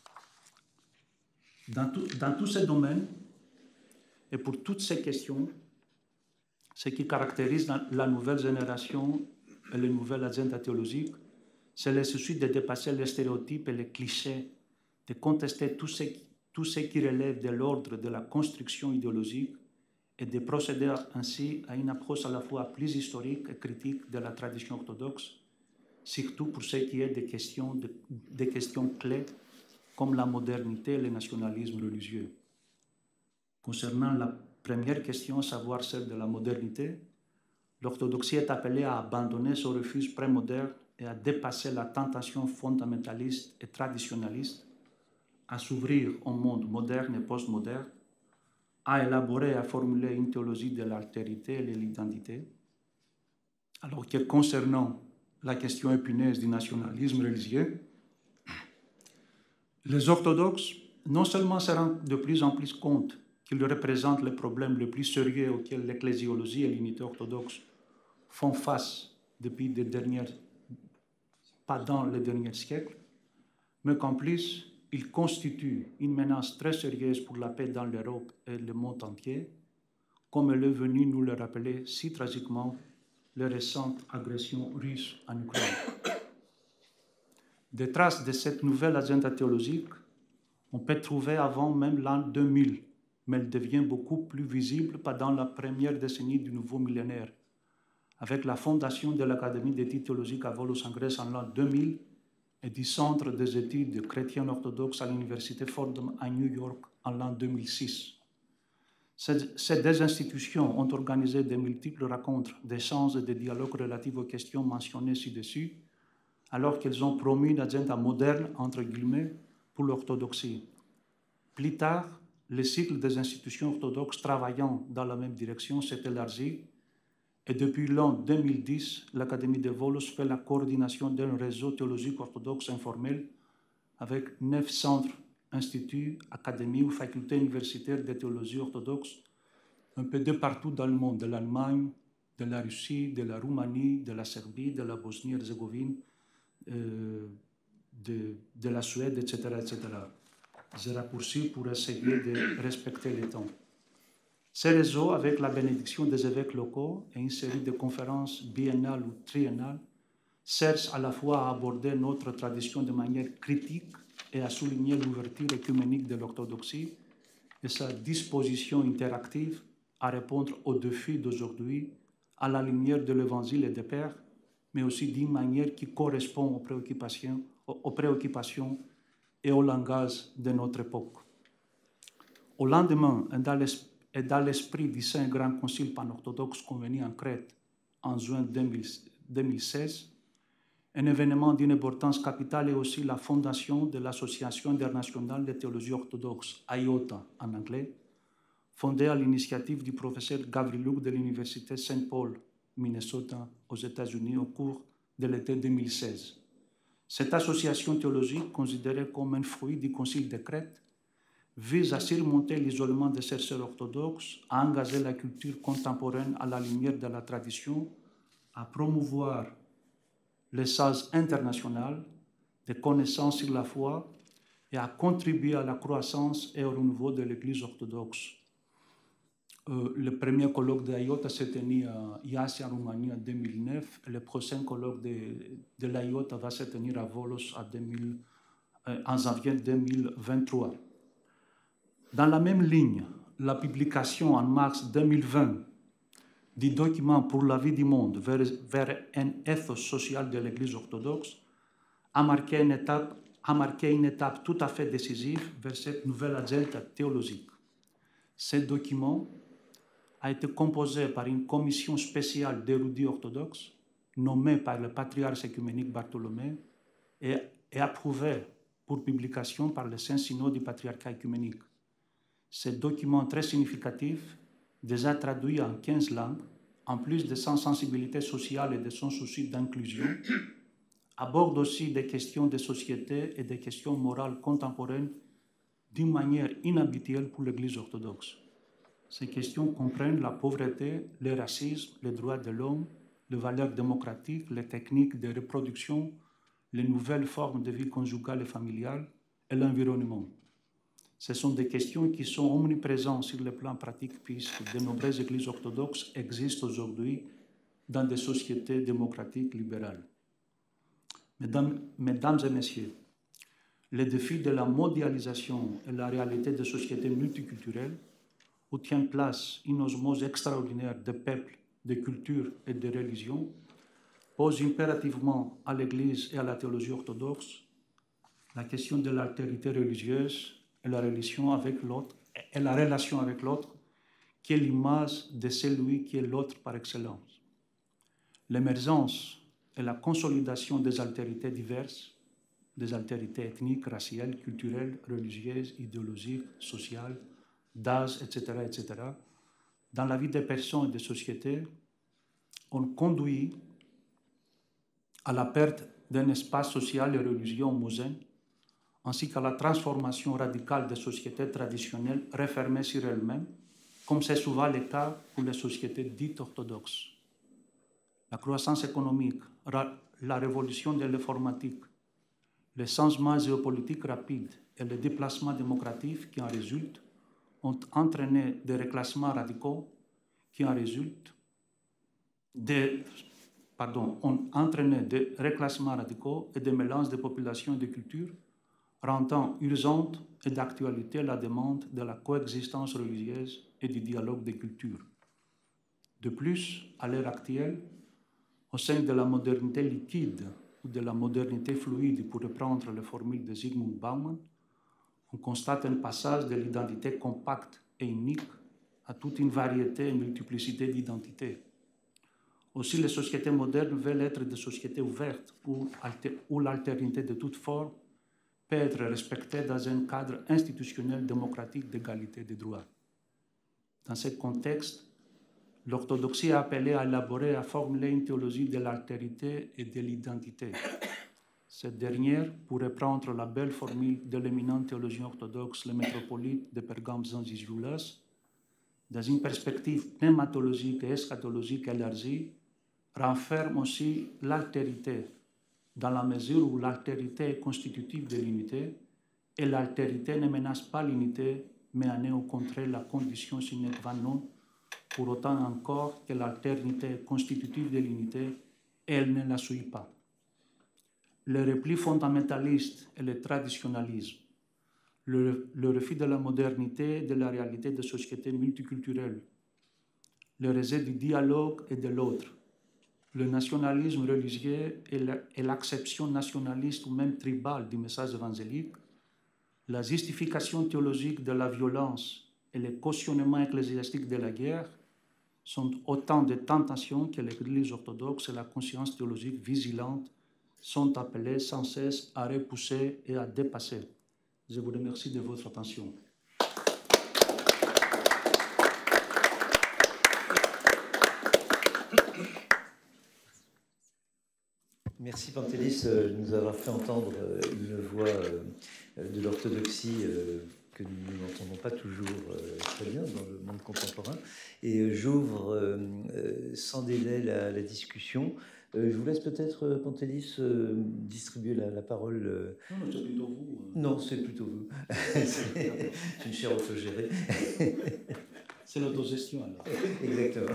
Dans tous ces domaines, et pour toutes ces questions, ce qui caractérise la nouvelle génération et les nouvelles agendas théologiques, c'est le souci de dépasser les stéréotypes et les clichés, de contester tout ce qui relève de l'ordre de la construction idéologique et de procéder ainsi à une approche à la fois plus historique et critique de la tradition orthodoxe, surtout pour ce qui est des questions clés comme la modernité et le nationalisme religieux. Concernant la première question, à savoir celle de la modernité, l'orthodoxie est appelée à abandonner son refuge prémoderne et à dépasser la tentation fondamentaliste et traditionnaliste, à s'ouvrir au monde moderne et postmoderne, à élaborer et à formuler une théologie de l'altérité et de l'identité, alors que concernant la question épineuse du nationalisme religieux, les orthodoxes non seulement se rendent de plus en plus compte qu'ils représentent le problème le plus sérieux auquel l'ecclésiologie et l'unité orthodoxe font face pendant les derniers siècles, mais qu'en plus, ils constituent une menace très sérieuse pour la paix dans l'Europe et le monde entier, comme elle est venue nous le rappeler si tragiquement les récentes agressions russes en Ukraine. Des traces de cette nouvelle agenda théologique, on peut trouver avant même l'an 2000, mais elle devient beaucoup plus visible pendant la première décennie du nouveau millénaire, avec la fondation de l'Académie d'études théologiques à Volos en Grèce en l'an 2000 et du Centre des études chrétiennes orthodoxes à l'Université Fordham à New York en l'an 2006. Ces deux institutions ont organisé de multiples rencontres, d'échanges et de dialogues relatifs aux questions mentionnées ci-dessus, alors qu'elles ont promu une agenda moderne, entre guillemets, pour l'orthodoxie. Plus tard, le cycle des institutions orthodoxes travaillant dans la même direction s'est élargi et depuis l'an 2010, l'Académie de Volos fait la coordination d'un réseau théologique orthodoxe informel avec 9 centres, instituts, académies ou facultés universitaires de théologie orthodoxe un peu de partout dans le monde, de l'Allemagne, de la Russie, de la Roumanie, de la Serbie, de la Bosnie-Herzégovine, de la Suède, etc., etc. Je raccourcis pour essayer de respecter les temps. Ces réseaux, avec la bénédiction des évêques locaux et une série de conférences biennales ou triennales, cherchent à la fois à aborder notre tradition de manière critique et à souligner l'ouverture œcuménique de l'orthodoxie et sa disposition interactive à répondre aux défis d'aujourd'hui à la lumière de l'Évangile et des Pères, mais aussi d'une manière qui correspond aux préoccupations et au langage de notre époque. Au lendemain, et dans l'esprit du Saint Grand Concile panorthodoxe convenu en Crète en juin 2016, un événement d'une importance capitale est aussi la fondation de l'Association internationale de théologie orthodoxe, IOTA en anglais, fondée à l'initiative du professeur Gavriluk de l'Université Saint Paul, Minnesota, aux États-Unis, au cours de l'été 2016. Cette association théologique, considérée comme un fruit du Concile de Crète, vise à surmonter l'isolement des chercheurs orthodoxes, à engager la culture contemporaine à la lumière de la tradition, à promouvoir l'essence international des connaissances sur la foi et à contribuer à la croissance et au renouveau de l'Église orthodoxe. Le premier colloque de l'IOTA s'est tenu à Iași, en Roumanie, en 2009. Et le prochain colloque de l'IOTA va se tenir à Volos en janvier 2023. Dans la même ligne, la publication en mars 2020 du document pour la vie du monde vers un ethos social de l'Église orthodoxe a marqué une étape tout à fait décisive vers cette nouvelle agenda théologique. Ce document a été composé par une commission spéciale d'érudits orthodoxes nommée par le patriarche œcuménique Bartholomée et approuvé pour publication par le Saint-Synode du patriarcat œcuménique. Ce document très significatif, déjà traduit en 15 langues, en plus de son sensibilité sociale et de son souci d'inclusion, aborde aussi des questions de société et des questions morales contemporaines d'une manière inhabituelle pour l'Église orthodoxe. Ces questions comprennent la pauvreté, le racisme, les droits de l'homme, les valeurs démocratiques, les techniques de reproduction, les nouvelles formes de vie conjugale et familiale et l'environnement. Ce sont des questions qui sont omniprésentes sur le plan pratique puisque de nombreuses églises orthodoxes existent aujourd'hui dans des sociétés démocratiques libérales. Mesdames et messieurs, le défi de la mondialisation et la réalité des sociétés multiculturelles où tient place une osmose extraordinaire de peuples, de cultures et de religions, pose impérativement à l'Église et à la théologie orthodoxe la question de l'altérité religieuse et la relation avec l'autre, qui est l'image de celui qui est l'autre par excellence. L'émergence et la consolidation des altérités diverses, des altérités ethniques, raciales, culturelles, religieuses, idéologiques, sociales, d'âge, etc., etc., dans la vie des personnes et des sociétés, ont conduit à la perte d'un espace social et religieux homogène, ainsi qu'à la transformation radicale des sociétés traditionnelles refermées sur elles-mêmes, comme c'est souvent le cas pour les sociétés dites orthodoxes. La croissance économique, la révolution de l'informatique, les changements géopolitiques rapides et les déplacements démocratiques qui en résultent ont entraîné des reclassements radicaux qui en résultent, des ont entraîné des reclassements radicaux et des mélanges de populations et de cultures, rendant urgente et d'actualité la demande de la coexistence religieuse et du dialogue des cultures. De plus, à l'heure actuelle, au sein de la modernité liquide ou de la modernité fluide, pour reprendre les formules de Zygmunt Bauman, on constate un passage de l'identité compacte et unique à toute une variété et multiplicité d'identités. Aussi, les sociétés modernes veulent être des sociétés ouvertes où l'altérité de toute forme peut être respectée dans un cadre institutionnel démocratique d'égalité des droits. Dans ce contexte, l'orthodoxie est appelée à élaborer et à formuler une théologie de l'altérité et de l'identité. Cette dernière pourrait prendre la belle formule de l'éminent théologien orthodoxe, le métropolite de Pergame Jean Zizioulas, dans une perspective pneumatologique et eschatologique élargie, renferme aussi l'altérité, dans la mesure où l'altérité est constitutive de l'unité, et l'altérité ne menace pas l'unité, mais en est au contraire la condition sine qua non, pour autant encore que l'altérité est constitutive de l'unité, elle ne la suit pas. Le repli fondamentaliste et le traditionnalisme, le refus de la modernité et de la réalité des sociétés multiculturelles, le rejet du dialogue et de l'autre, le nationalisme religieux et l'acception nationaliste ou même tribale du message évangélique, la justification théologique de la violence et le cautionnement ecclésiastique de la guerre sont autant de tentations que l'Église orthodoxe et la conscience théologique vigilante sont appelées sans cesse à repousser et à dépasser. Je vous remercie de votre attention. Merci Pantélis de nous avoir fait entendre une voix de l'orthodoxie que nous n'entendons pas toujours très bien dans le monde contemporain. Et j'ouvre sans délai la discussion. Je vous laisse peut-être, Pantélis, distribuer la parole. Non, c'est plutôt vous. Non, c'est plutôt vous. C'est une chaire autogérée. C'est l'autogestion alors. Exactement.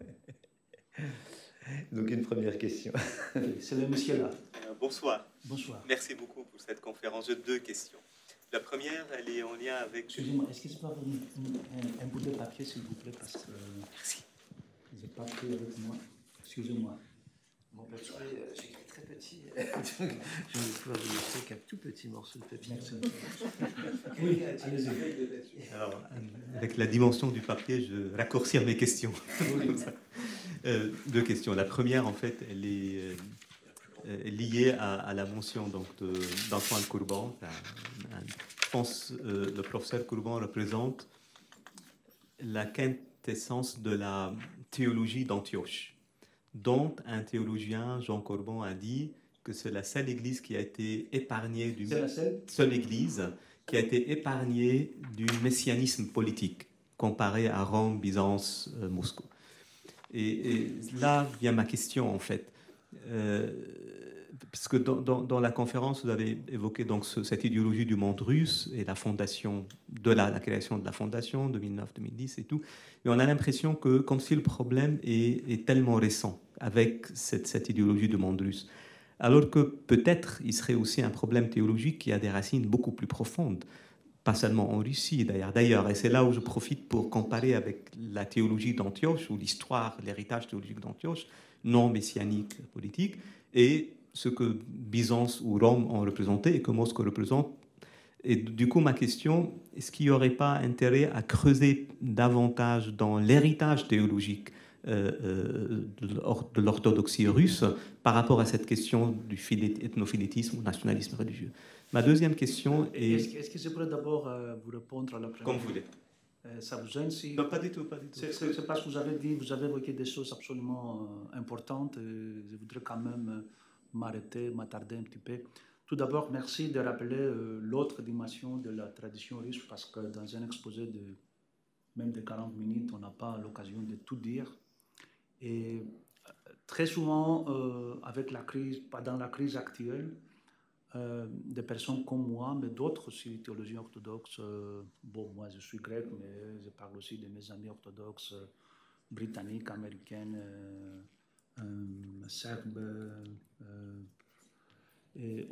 Donc une première question. C'est le monsieur là. Bonsoir. Bonsoir. Merci beaucoup pour cette conférence. J'ai deux questions. La première, elle est en lien avec... Excusez-moi, est-ce que c'est pas un bout de papier, s'il vous plaît, parce que Merci. je n'ai pas pris avec moi. Excusez-moi. Mon papier, j'écris très petit. Je vais pouvoir vous montrer qu'un tout petit morceau de papier. Merci. Oui, allez-y. Alors, avec la dimension du papier, je raccourcis mes questions. Comme ça. Deux questions. La première, en fait, elle est liée à la mention d'Antoine Courban. Je pense que le professeur Courban représente la quintessence de la théologie d'Antioche, dont un théologien, Jean Courban, a dit que c'est la seule église qui a été épargnée seule église qui a été épargnée du messianisme politique comparé à Rome, Byzance, Moscou. Et là vient ma question en fait, puisque dans la conférence vous avez évoqué donc cette idéologie du monde russe et la fondation de la création de la fondation 2009-2010 et tout, mais on a l'impression que comme si le problème est tellement récent avec cette idéologie du monde russe, alors que peut-être il serait aussi un problème théologique qui a des racines beaucoup plus profondes, pas seulement en Russie d'ailleurs, et c'est là où je profite pour comparer avec la théologie d'Antioche, ou l'histoire, l'héritage théologique d'Antioche, non messianique politique, et ce que Byzance ou Rome ont représenté et que Moscou représente. Et du coup, ma question, est-ce qu'il n'y aurait pas intérêt à creuser davantage dans l'héritage théologique de l'orthodoxie russe par rapport à cette question du ethnophilétisme ou nationalisme religieux? Ma deuxième question est... Est-ce que je pourrais d'abord vous répondre à la première? Comme vous voulez. Ça vous gêne si... Non, pas du tout, pas du tout. C'est parce que vous avez évoqué des choses absolument importantes. Je voudrais quand même m'attarder un petit peu. Tout d'abord, merci de rappeler l'autre dimension de la tradition russe, parce que dans un exposé de même de 40 minutes, on n'a pas l'occasion de tout dire. Et très souvent, avec la crise, dans la crise actuelle, des personnes comme moi, mais d'autres aussi, théologiens orthodoxes, bon, moi je suis grec, mais je parle aussi de mes amis orthodoxes britanniques, américaines, serbes. Et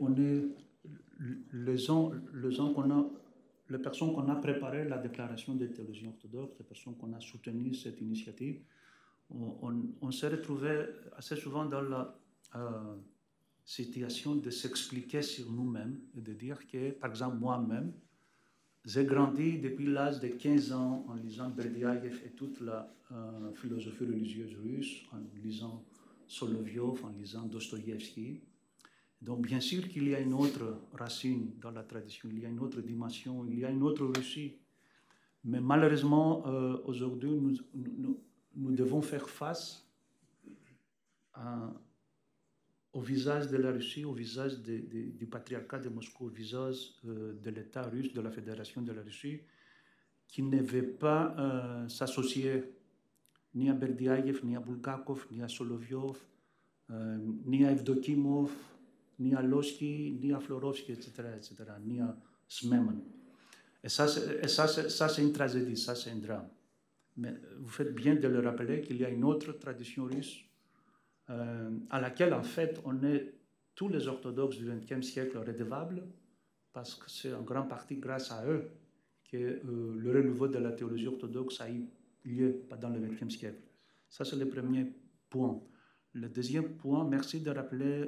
les personnes qu'on a préparé la déclaration des théologiens orthodoxes, les personnes qu'on a soutenu cette initiative, on s'est retrouvé assez souvent dans la situation de s'expliquer sur nous-mêmes et de dire que, par exemple, moi-même, j'ai grandi depuis l'âge de 15 ans en lisant Berdiaïev et toute la philosophie religieuse russe, en lisant Solovyov, en lisant Dostoïevski. Donc, bien sûr qu'il y a une autre racine dans la tradition, il y a une autre dimension, il y a une autre Russie. Mais malheureusement, aujourd'hui, nous devons faire face au visage de la Russie, au visage du patriarcat de Moscou, au visage de l'État russe, de la Fédération de la Russie, qui ne veut pas s'associer ni à Berdiaïev, ni à Bulgakov, ni à Solovyov, ni à Evdokimov, ni à Lossky, ni à Florovsky, etc., ni à Smeman. Et ça, c'est une tragédie, ça, c'est un drame. Mais vous faites bien de le rappeler qu'il y a une autre tradition russe à laquelle, en fait, on est tous les orthodoxes du XXe siècle redevables, parce que c'est en grande partie grâce à eux que le renouveau de la théologie orthodoxe a eu lieu pendant le XXe siècle. Ça, c'est le premier point. Le deuxième point, merci de rappeler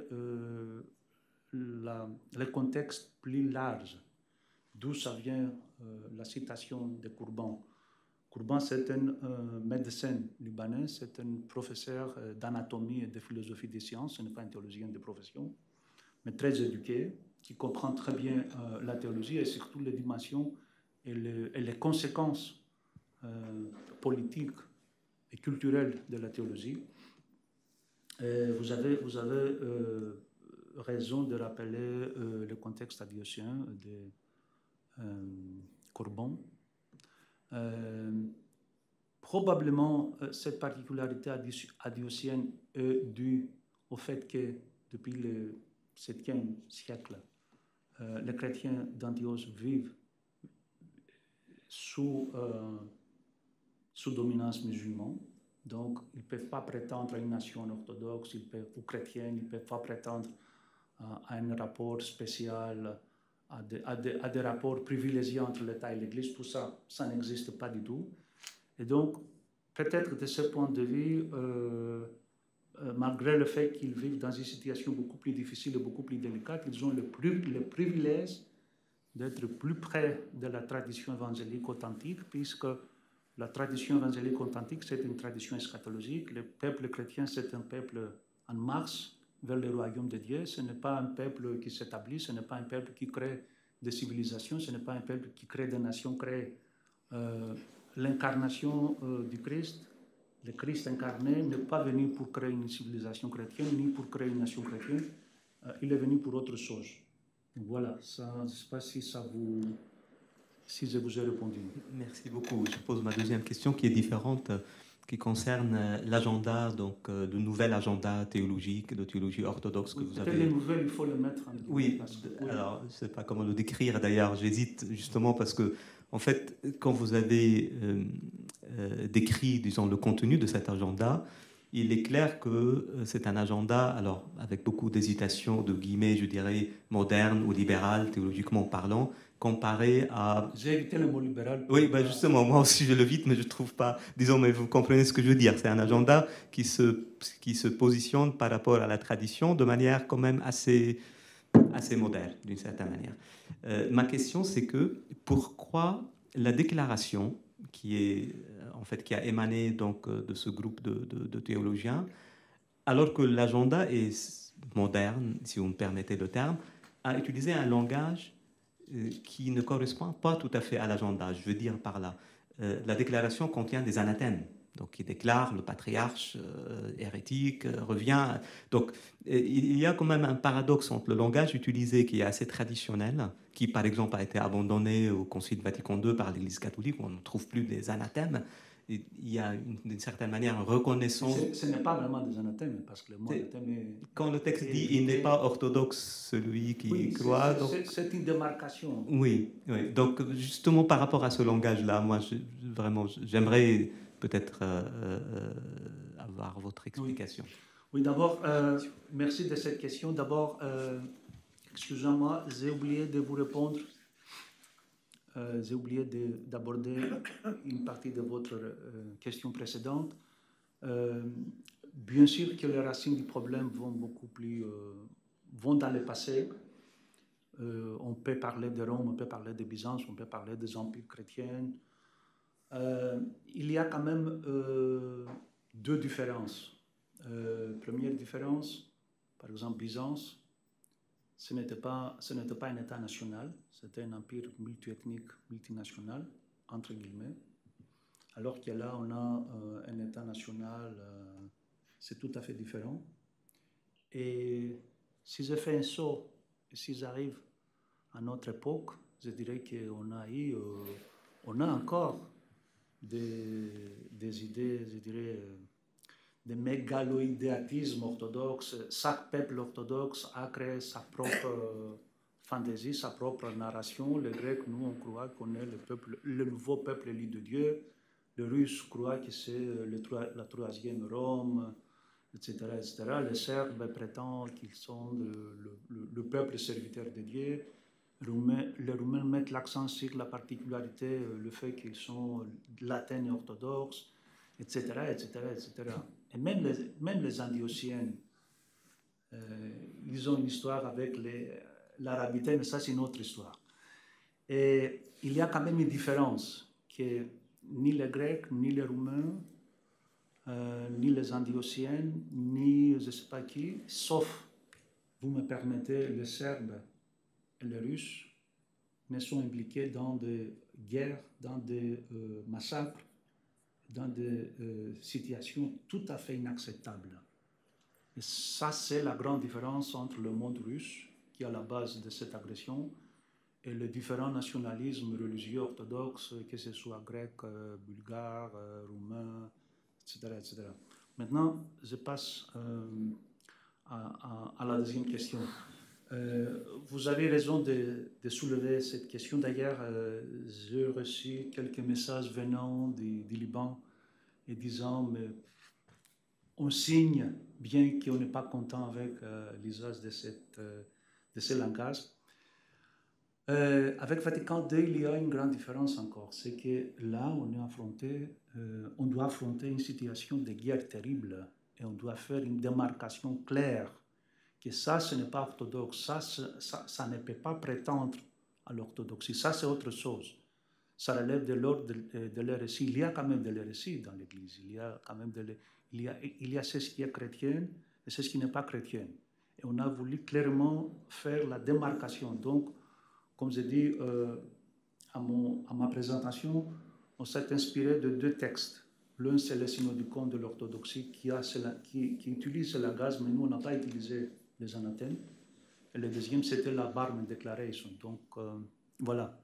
le contexte plus large, d'où ça vient la citation de Courban. Courban, c'est un médecin libanais, c'est un professeur d'anatomie et de philosophie des sciences, ce n'est pas un théologien de profession, mais très éduqué, qui comprend très bien la théologie et surtout les dimensions et les conséquences politiques et culturelles de la théologie. Et vous avez raison de rappeler le contexte adiocien de Courban. Probablement, cette particularité adiocienne est due au fait que depuis le 7e siècle, les chrétiens d'Antioche vivent sous dominance musulmane. Donc, ils ne peuvent pas prétendre à une nation orthodoxe ou chrétienne, ils ne peuvent pas prétendre à un rapport spécial, à des rapports privilégiés entre l'État et l'Église. Tout ça, ça n'existe pas du tout. Et donc, peut-être de ce point de vue, malgré le fait qu'ils vivent dans une situation beaucoup plus difficile et beaucoup plus délicate, ils ont le privilège d'être plus près de la tradition évangélique authentique, puisque la tradition évangélique authentique, c'est une tradition eschatologique. Le peuple chrétien, c'est un peuple en marche vers le royaume de Dieu. Ce n'est pas un peuple qui s'établit, ce n'est pas un peuple qui crée des civilisations, ce n'est pas un peuple qui crée des nations créées. L'incarnation du Christ, le Christ incarné, n'est pas venu pour créer une civilisation chrétienne, ni pour créer une nation chrétienne. Il est venu pour autre chose. Donc voilà, ça, je ne sais pas si je vous ai répondu. Merci beaucoup. Je pose ma deuxième question qui est différente, qui concerne l'agenda, donc le nouvel agenda théologique, de théologie orthodoxe que vous avez. Les nouvelles, il faut le mettre en Oui, alors je ne sais pas comment le décrire d'ailleurs, j'hésite justement parce que, en fait, quand vous avez décrit, disons, le contenu de cet agenda, il est clair que c'est un agenda, alors avec beaucoup d'hésitation, de guillemets, je dirais, moderne ou libéral, théologiquement parlant, comparé à... J'ai évité le mot libéral. Oui, ben justement, moi aussi je l'évite, mais je ne trouve pas... Disons, mais vous comprenez ce que je veux dire. C'est un agenda qui se positionne par rapport à la tradition de manière quand même assez moderne, d'une certaine manière. Ma question, c'est que pourquoi la déclaration qui a émané donc, de ce groupe de théologiens, alors que l'agenda est moderne, si vous me permettez le terme, a utilisé un langage qui ne correspond pas tout à fait à l'agenda. Je veux dire par là, la déclaration contient des anathèmes. Donc, il déclare le patriarche hérétique, revient. Donc, il y a quand même un paradoxe entre le langage utilisé qui est assez traditionnel, qui, par exemple, a été abandonné au Concile Vatican II par l'Église catholique, où on ne trouve plus des anathèmes. Il y a d'une certaine manière une reconnaissance. Ce n'est pas vraiment des anathèmes, parce que le mot anathème est... Quand le texte dit « il n'est pas orthodoxe celui qui croit ». C'est une démarcation. Oui, oui. Donc justement par rapport à ce langage-là, moi vraiment j'aimerais peut-être avoir votre explication. Oui, d'abord, merci de cette question. D'abord, excusez-moi, j'ai oublié de vous répondre. J'ai oublié d'aborder une partie de votre question précédente. Bien sûr que les racines du problème vont beaucoup plus... vont dans le passé. On peut parler de Rome, on peut parler de Byzance, on peut parler des empires chrétiens. Il y a quand même deux différences. Première différence, par exemple, Byzance, ce n'était pas un État national, c'était un empire multiethnique, multinational, entre guillemets. Alors que là, on a un État national, c'est tout à fait différent. Et si je fais un saut, et si j'arrive à notre époque, je dirais qu'on a encore des idées, je dirais, de mégaloïdéatisme orthodoxe. Chaque peuple orthodoxe a créé sa propre fantaisie, sa propre narration. Les Grecs, nous, on croit qu'on est le nouveau peuple élu de Dieu. Les Russes croient que c'est la troisième Rome, etc., etc. Les Serbes prétendent qu'ils sont le peuple serviteur de Dieu. Les Roumains mettent l'accent sur la particularité, le fait qu'ils sont latins et orthodoxes, etc., etc., etc. Et même les Indiotiens, ils ont une histoire avec l'arabité, mais ça c'est une autre histoire. Et il y a quand même une différence, que ni les Grecs, ni les Roumains, ni les Indiotiens, ni je ne sais pas qui, sauf, vous me permettez, les Serbes et les Russes, ne sont impliqués dans des guerres, dans des massacres, dans des situations tout à fait inacceptables. Et ça, c'est la grande différence entre le monde russe, qui est à la base de cette agression, et les différents nationalismes religieux orthodoxes, que ce soit grec, bulgare, roumain, etc., etc. Maintenant, je passe à la deuxième question. Vous avez raison de soulever cette question. D'ailleurs, j'ai reçu quelques messages venant du Liban et disant mais on signe bien qu'on n'est pas content avec l'usage de ce langage. Avec Vatican II, il y a une grande différence encore. C'est que là, on doit affronter une situation de guerre terrible et on doit faire une démarcation claire. Que ça, ce n'est pas orthodoxe, ça ne peut pas prétendre à l'orthodoxie, ça c'est autre chose. Ça relève de l'ordre de l'hérésie. Il y a quand même de l'hérésie dans l'Église, il y a quand même il y a ce qui est chrétien et ce qui n'est pas chrétien. Et on a voulu clairement faire la démarcation. Donc, comme je dis à ma présentation, on s'est inspiré de deux textes. L'un, c'est le Synodicon de l'orthodoxie qui utilise ce langage, mais nous, on n'a pas utilisé les anathèmes. Et le deuxième, c'était la Barmen Declaration. Donc, voilà.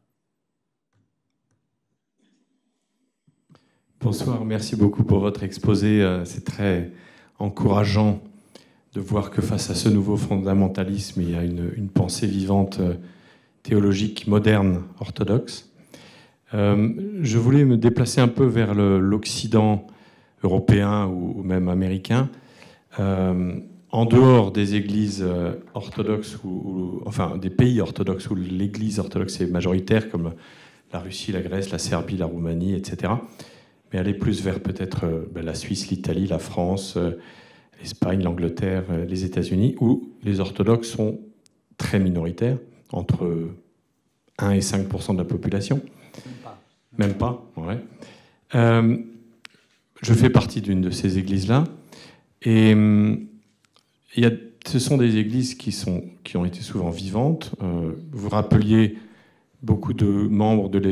Bonsoir, merci beaucoup pour votre exposé. C'est très encourageant de voir que face à ce nouveau fondamentalisme, il y a une pensée vivante théologique moderne, orthodoxe. Je voulais me déplacer un peu vers l'Occident européen ou même américain. En dehors des églises orthodoxes, enfin des pays orthodoxes où l'église orthodoxe est majoritaire, comme la Russie, la Grèce, la Serbie, la Roumanie, etc., mais aller plus vers peut-être la Suisse, l'Italie, la France, l'Espagne, l'Angleterre, les États-Unis, où les orthodoxes sont très minoritaires, entre 1 et 5% de la population. Même pas, ouais. Je fais partie d'une de ces églises-là, et ce sont des églises qui ont été souvent vivantes. Vous rappeliez beaucoup de membres de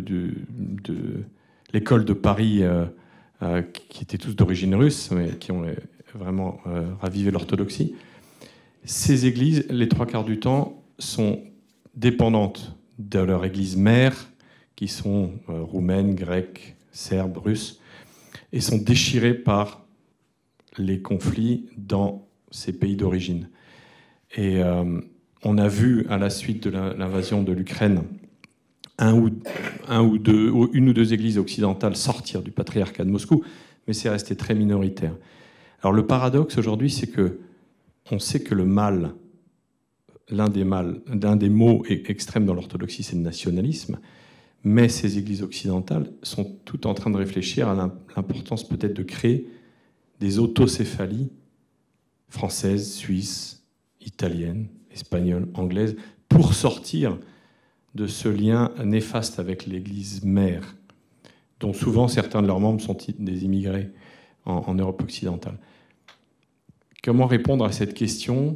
l'école de Paris qui étaient tous d'origine russe, mais qui ont vraiment ravivé l'orthodoxie. Ces églises, les trois quarts du temps, sont dépendantes de leur église mère, qui sont roumaines, grecques, serbes, russes, et sont déchirées par les conflits dans ces pays d'origine. Et on a vu, à la suite de l'invasion de l'Ukraine, une ou deux églises occidentales sortir du patriarcat de Moscou, mais c'est resté très minoritaire. Alors le paradoxe aujourd'hui, c'est que on sait que le mal, l'un des maux extrêmes dans l'orthodoxie, c'est le nationalisme, mais ces églises occidentales sont toutes en train de réfléchir à l'importance peut-être de créer des autocéphalies françaises, suisses, italiennes, espagnoles, anglaises, pour sortir de ce lien néfaste avec l'église mère, dont souvent certains de leurs membres sont des immigrés en Europe occidentale. Comment répondre à cette question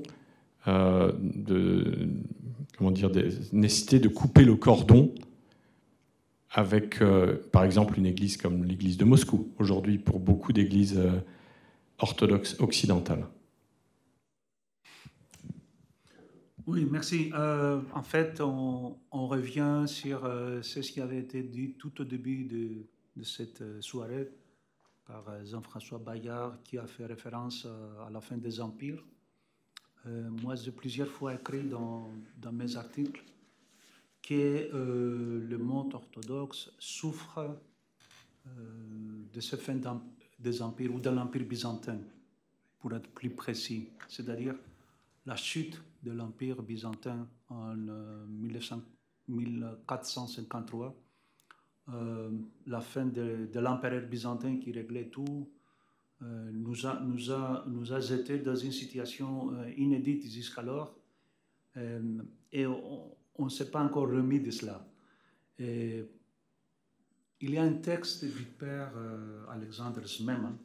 de nécessité de couper le cordon avec, par exemple, une église comme l'église de Moscou, aujourd'hui pour beaucoup d'églises orthodoxes occidentales? Oui, merci. En fait, on revient sur ce qui avait été dit tout au début de cette soirée par Jean-François Bayard, qui a fait référence à la fin des empires. Moi, j'ai plusieurs fois écrit dans mes articles que le monde orthodoxe souffre de ce fin des empires, ou de l'empire byzantin, pour être plus précis, c'est-à-dire la chute de l'empire byzantin en 1453, la fin de l'empereur byzantin qui réglait tout, nous a jetés dans une situation inédite jusqu'alors, et on ne s'est pas encore remis de cela. Et il y a un texte du père Alexander Zmeman,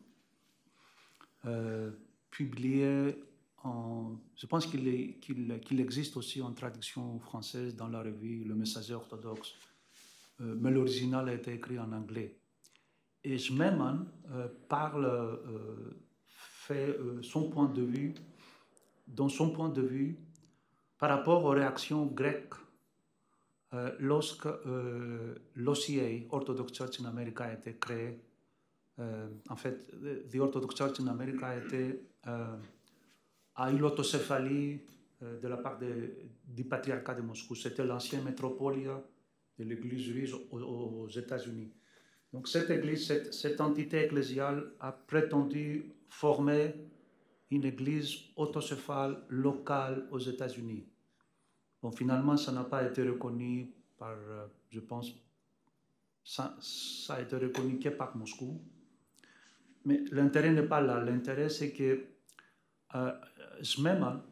publié je pense qu'il existe aussi en traduction française dans la revue Le Messager orthodoxe, mais l'original a été écrit en anglais. Et Zmeman fait son point de vue, dans son point de vue, par rapport aux réactions grecques lorsque l'OCA, Orthodox Church in America, a été créé. En fait, the Orthodox Church in America a eu l'autocéphalie de la part du patriarcat de Moscou. C'était l'ancienne métropole de l'église russe aux États-Unis. Donc cette église, cette entité ecclésiale a prétendu former une église autocéphale locale aux États-Unis. Bon, finalement, ça n'a pas été reconnu par, je pense, ça a été reconnu que par Moscou. Mais l'intérêt n'est pas là. L'intérêt, c'est que Zmeman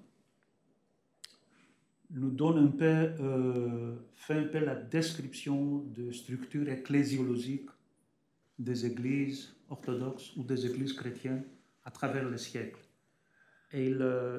nous donne fait un peu la description de structures ecclésiologiques des églises orthodoxes ou des églises chrétiennes à travers les siècles. Et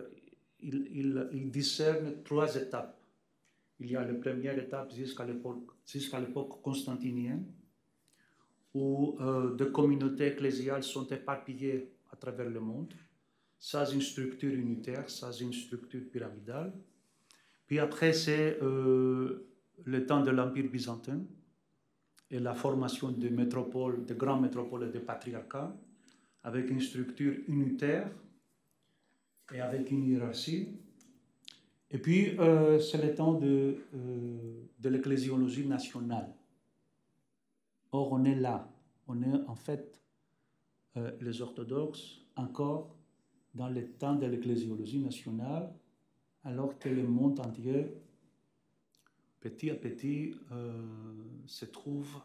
il discerne 3 étapes. Il y a la première étape jusqu'à l'époque constantinienne, où des communautés ecclésiales sont éparpillées à travers le monde, sans une structure unitaire, sans une structure pyramidale. Puis après, c'est le temps de l'Empire byzantin et la formation de métropoles, de grandes métropoles et de patriarcats, avec une structure unitaire et avec une hiérarchie. Et puis, c'est le temps de l'ecclésiologie nationale. Or, on est là. On est en fait, les orthodoxes, encore dans le temps de l'ecclésiologie nationale, alors que le monde entier, petit à petit, se trouve,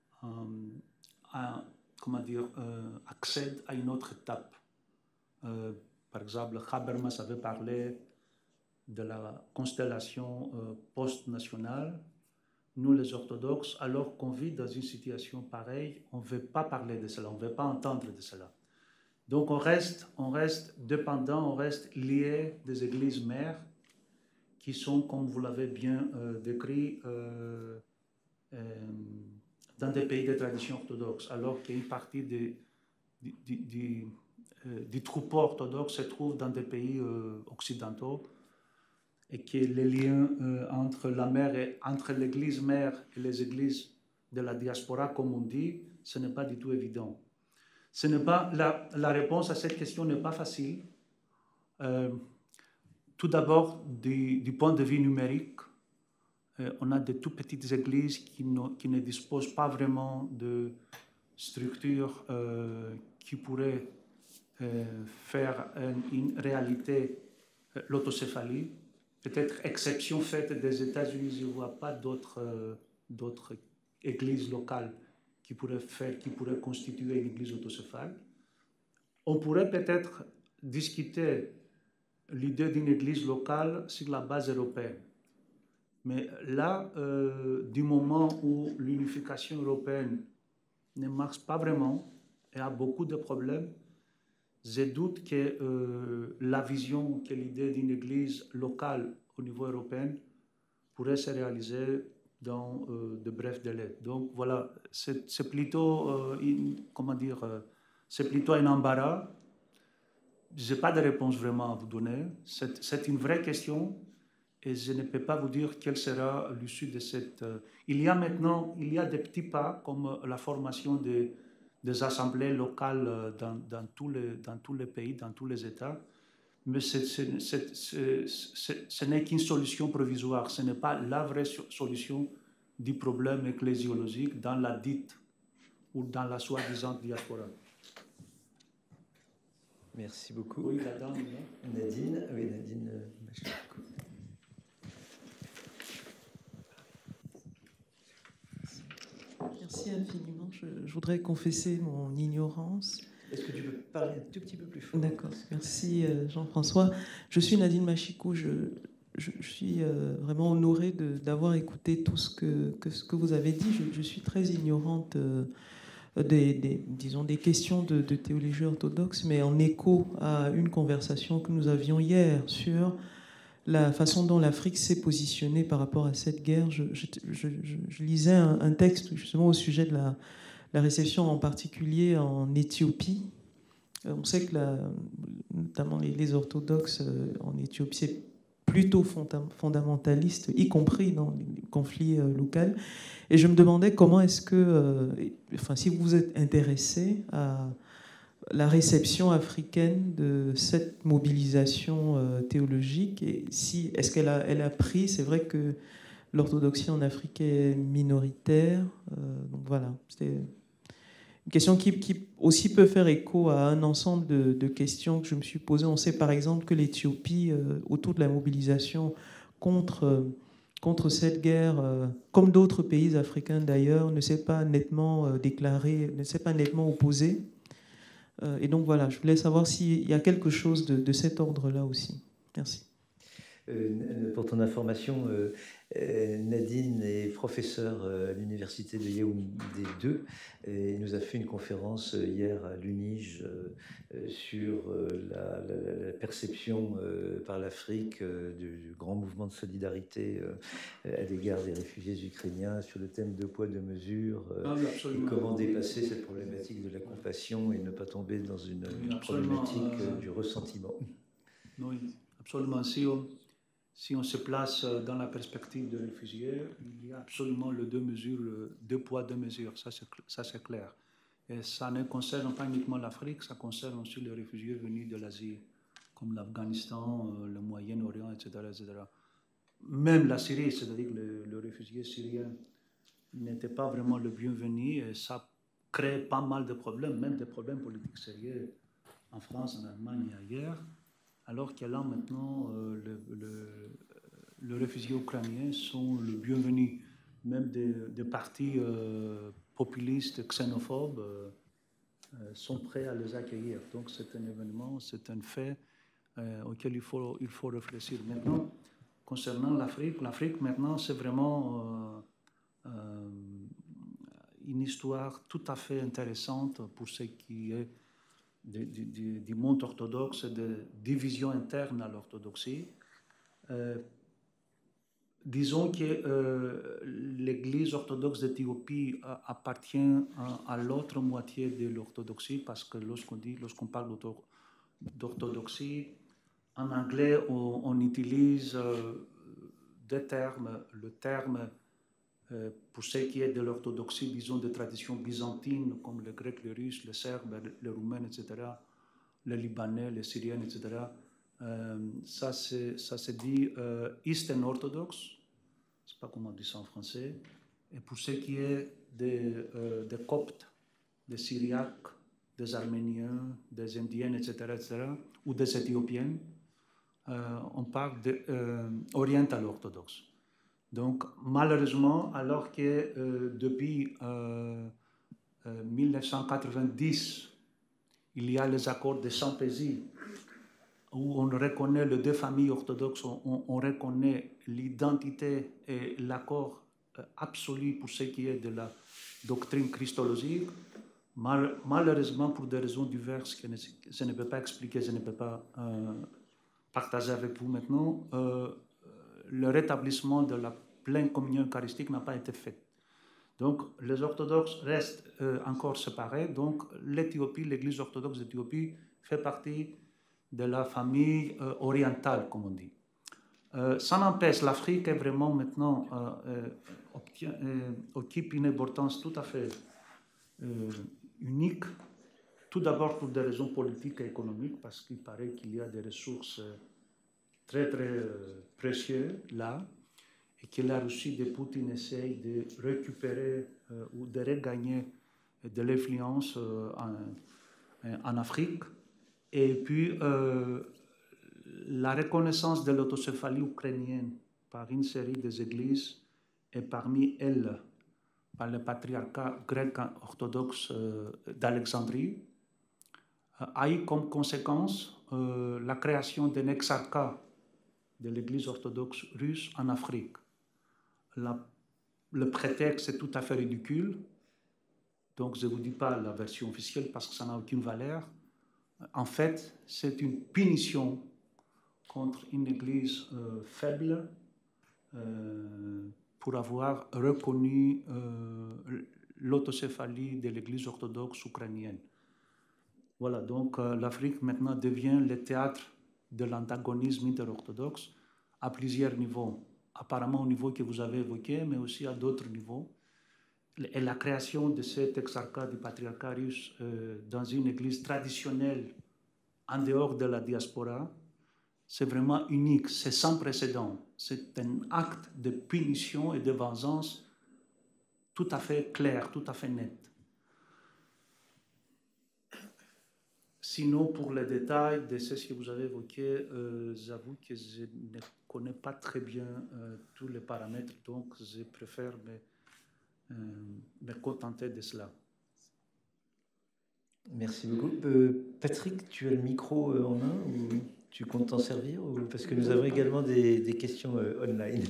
accède à une autre étape. Par exemple, Habermas avait parlé de la constellation post-nationale. Nous, les orthodoxes, alors qu'on vit dans une situation pareille, on ne veut pas parler de cela, on ne veut pas entendre de cela. Donc on reste dépendant, on reste lié des églises mères qui sont, comme vous l'avez bien décrit, dans des pays de tradition orthodoxe, alors qu'une partie du troupeau orthodoxe se trouve dans des pays occidentaux, et que les liens entre l'église mère et les églises de la diaspora, comme on dit, ce n'est pas du tout évident. Ce n'est pas, la réponse à cette question n'est pas facile. Tout d'abord, du point de vue numérique, on a de toutes petites églises qui ne disposent pas vraiment de structures qui pourraient faire une réalité l'autocéphalie. Peut-être exception faite des États-Unis, je ne vois pas d'autres églises locales qui pourraient constituer une église autocéphale. On pourrait peut-être discuter l'idée d'une église locale sur la base européenne. Mais là, du moment où l'unification européenne ne marche pas vraiment et a beaucoup de problèmes, je doute que la vision, que l'idée d'une église locale au niveau européen pourrait se réaliser dans de brefs délais. Donc voilà, c'est plutôt, c'est plutôt un embarras. Je n'ai pas de réponse vraiment à vous donner. C'est une vraie question et je ne peux pas vous dire quelle sera l'issue de cette... Il y a des petits pas comme la formation des assemblées locales dans tous les pays, dans tous les États, mais ce n'est qu'une solution provisoire, ce n'est pas la vraie solution du problème ecclésiologique dans la dite ou dans la soi-disant diaspora. Merci beaucoup. Oui, la dame, Nadine. Oui, Nadine Machikou. Merci infiniment. Je voudrais confesser mon ignorance. Est-ce que tu peux parler un tout petit peu plus fort? D'accord. Merci Jean-François. Je suis Nadine Machikou. Je suis vraiment honorée d'avoir écouté tout ce que vous avez dit. Je suis très ignorante disons des questions de théologie orthodoxe, mais en écho à une conversation que nous avions hier sur la façon dont l'Afrique s'est positionnée par rapport à cette guerre. Je lisais un texte justement au sujet de la réception en particulier en Éthiopie. On sait que notamment les orthodoxes en Éthiopie, c'est plutôt fondamentaliste, y compris dans les conflits locaux. Et je me demandais comment est-ce que, si vous vous êtes intéressé à la réception africaine de cette mobilisation théologique, et si est-ce qu'elle a pris, c'est vrai que l'orthodoxie en Afrique est minoritaire, donc voilà, c'était une question qui aussi peut faire écho à un ensemble de questions que je me suis posées. On sait par exemple que l'Éthiopie, autour de la mobilisation contre cette guerre, comme d'autres pays africains d'ailleurs, ne s'est pas nettement déclaré, ne s'est pas nettement opposé. Et donc voilà, je voulais savoir s'il y a quelque chose de cet ordre-là aussi. Merci. Pour ton information, Nadine est professeure à l'université de Yaoundé 2 et nous a fait une conférence hier à l'UNIGE sur la perception par l'Afrique du grand mouvement de solidarité à l'égard des réfugiés ukrainiens, sur le thème 2 poids 2 mesures, et comment dépasser cette problématique de la compassion et ne pas tomber dans une problématique du ressentiment. Oui, absolument. Si on se place dans la perspective de réfugiés, il y a absolument le 2 mesures, 2 poids 2 mesures, ça c'est clair. Et ça ne concerne pas uniquement l'Afrique, ça concerne aussi les réfugiés venus de l'Asie, comme l'Afghanistan, le Moyen-Orient, etc., etc. Même la Syrie, c'est-à-dire que le réfugié syrien n'était pas vraiment le bienvenu, et ça crée pas mal de problèmes, même des problèmes politiques sérieux en France, en Allemagne et ailleurs. Alors que là, maintenant, les réfugiés ukrainiens sont le bienvenu. Même des partis populistes, xénophobes, sont prêts à les accueillir. Donc c'est un événement, c'est un fait auquel il faut réfléchir. Maintenant, concernant l'Afrique maintenant, c'est vraiment une histoire tout à fait intéressante pour ce qui est du monde orthodoxe, de division interne à l'orthodoxie. Disons que l'Église orthodoxe d'Éthiopie appartient à l'autre moitié de l'orthodoxie, parce que lorsqu'on parle d'orthodoxie, en anglais, on utilise deux termes. Le terme, pour ce qui est de l'orthodoxie, disons, de tradition byzantine, comme le grec, le russe, le serbe, le roumain, etc., le libanais, le syrien, etc., ça se dit Eastern Orthodox, je ne sais pas comment on dit ça en français. Et pour ce qui est des Coptes, des Syriaques, des Arméniens, des Indiennes, etc., ou des Éthiopiennes, on parle d'oriental orthodoxe. Donc, malheureusement, alors que depuis 1990, il y a les accords de Saint-Pézy, où on reconnaît les deux familles orthodoxes, on reconnaît l'identité et l'accord absolu pour ce qui est de la doctrine christologique. Malheureusement, pour des raisons diverses que je ne peux pas expliquer, je ne peux pas partager avec vous maintenant, le rétablissement de la pleine communion eucharistique n'a pas été fait. Donc, les orthodoxes restent encore séparés. Donc, l'Éthiopie, l'Église orthodoxe d'Éthiopie fait partie de la famille orientale, comme on dit. Ça n'empêche, l'Afrique est vraiment maintenant occupe une importance tout à fait unique. Tout d'abord pour des raisons politiques et économiques, parce qu'il paraît qu'il y a des ressources très très précieuses là, et que la Russie de Poutine essaye de récupérer ou de regagner de l'influence en Afrique. Et puis, la reconnaissance de l'autocéphalie ukrainienne par une série des églises, et parmi elles, par le patriarcat grec orthodoxe d'Alexandrie, a eu comme conséquence la création d'un exarcat de l'église orthodoxe russe en Afrique. Le prétexte est tout à fait ridicule, donc je ne vous dis pas la version officielle parce que ça n'a aucune valeur. En fait, c'est une punition contre une église faible pour avoir reconnu l'autocéphalie de l'église orthodoxe ukrainienne. Voilà, donc l'Afrique maintenant devient le théâtre de l'antagonisme interorthodoxe à plusieurs niveaux. Apparemment au niveau que vous avez évoqué, mais aussi à d'autres niveaux. Et la création de cet exarcat du patriarcat russe dans une église traditionnelle en dehors de la diaspora, c'est vraiment unique, c'est sans précédent. C'est un acte de punition et de vengeance tout à fait clair, tout à fait net. Sinon, pour les détails de ce que vous avez évoqué, j'avoue que je ne connais pas très bien tous les paramètres, donc je préfère me contenter de cela. Merci beaucoup. Patrick, tu as le micro en main ou tu comptes t'en servir ou... Parce que nous avons également des questions online.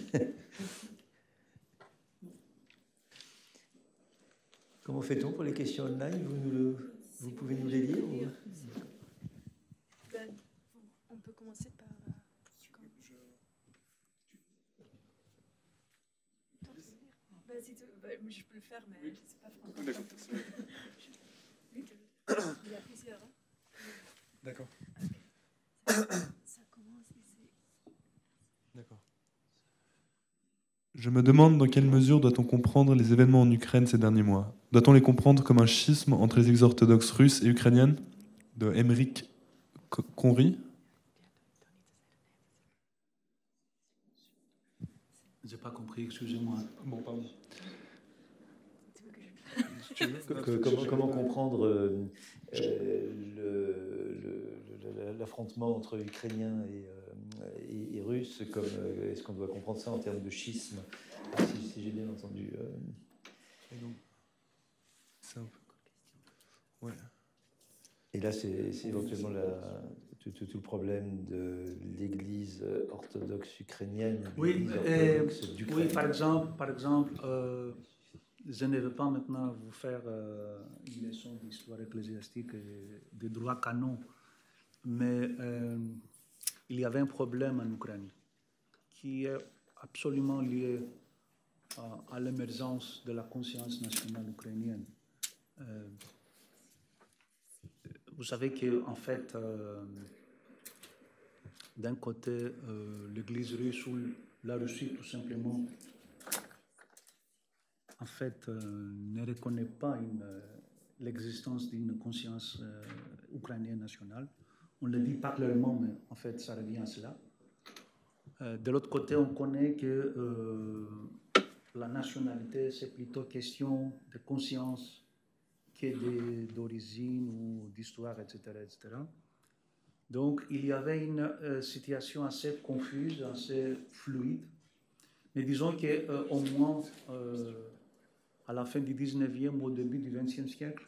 Comment fait-on pour les questions online? Vous pouvez nous les lire ou... On peut commencer par... Je peux le faire, mais je ne sais pas français. D'accord. Il y a plusieurs. D'accord. Ça commence ici. D'accord. Je me demande dans quelle mesure doit-on comprendre les événements en Ukraine ces derniers mois. Doit-on les comprendre comme un schisme entre les églises orthodoxes russes et ukrainiennes de Émeric Conry? Je n'ai pas compris, excusez-moi. Bon, pardon. Comment comprendre l'affrontement entre Ukrainiens et Russes comme est-ce qu'on doit comprendre ça en termes de schisme, si j'ai bien entendu Et donc, c'est un peu... Ouais. Et là, c'est éventuellement tout le problème de l'Église orthodoxe ukrainienne. Oui, oui, par exemple je ne veux pas maintenant vous faire une leçon d'histoire ecclésiastique et de droit canon, mais il y avait un problème en Ukraine qui est absolument lié à l'émergence de la conscience nationale ukrainienne. Vous savez qu'en fait, d'un côté, l'Église russe ou la Russie, tout simplement, en fait, ne reconnaît pas l'existence d'une conscience ukrainienne nationale. On ne le dit pas clairement, mais en fait, ça revient à cela. De l'autre côté, on connaît que la nationalité, c'est plutôt question de conscience que d'origine ou d'histoire, etc., etc. Donc, il y avait une situation assez confuse, assez fluide. Mais disons qu'au moins, à la fin du 19e, au début du 20e siècle,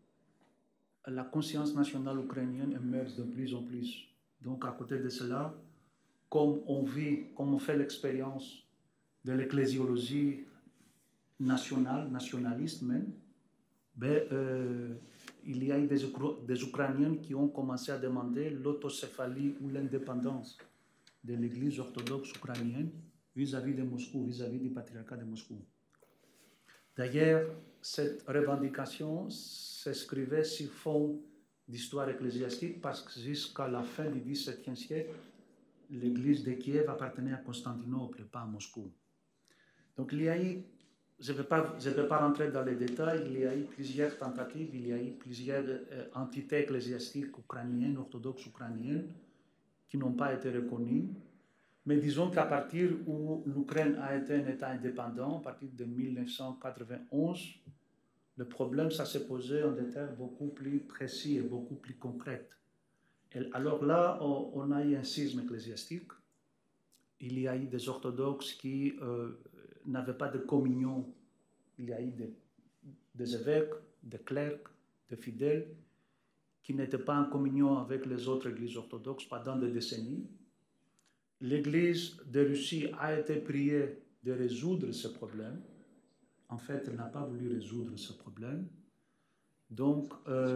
la conscience nationale ukrainienne émerge de plus en plus. Donc, à côté de cela, comme on vit, comme on fait l'expérience de l'ecclésiologie nationale, nationaliste même, ben, il y a eu des Ukrainiens qui ont commencé à demander l'autocéphalie ou l'indépendance de l'Église orthodoxe ukrainienne vis-à-vis de Moscou, vis-à-vis du patriarcat de Moscou. D'ailleurs, cette revendication s'inscrivait sur fond d'histoire ecclésiastique parce que jusqu'à la fin du XVIIe siècle, l'Église de Kiev appartenait à Constantinople, pas à Moscou. Donc il y a eu, je ne vais pas rentrer dans les détails, il y a eu plusieurs tentatives, il y a eu plusieurs entités ecclésiastiques ukrainiennes, orthodoxes ukrainiennes, qui n'ont pas été reconnues. Mais disons qu'à partir où l'Ukraine a été un État indépendant, à partir de 1991, le problème, ça s'est posé en des termes beaucoup plus précis et beaucoup plus concrets. Et alors là, on a eu un schisme ecclésiastique. Il y a eu des orthodoxes qui n'avaient pas de communion. Il y a eu des évêques, des clercs, des fidèles qui n'étaient pas en communion avec les autres églises orthodoxes pendant des décennies. L'Église de Russie a été priée de résoudre ce problème. En fait, elle n'a pas voulu résoudre ce problème. Donc,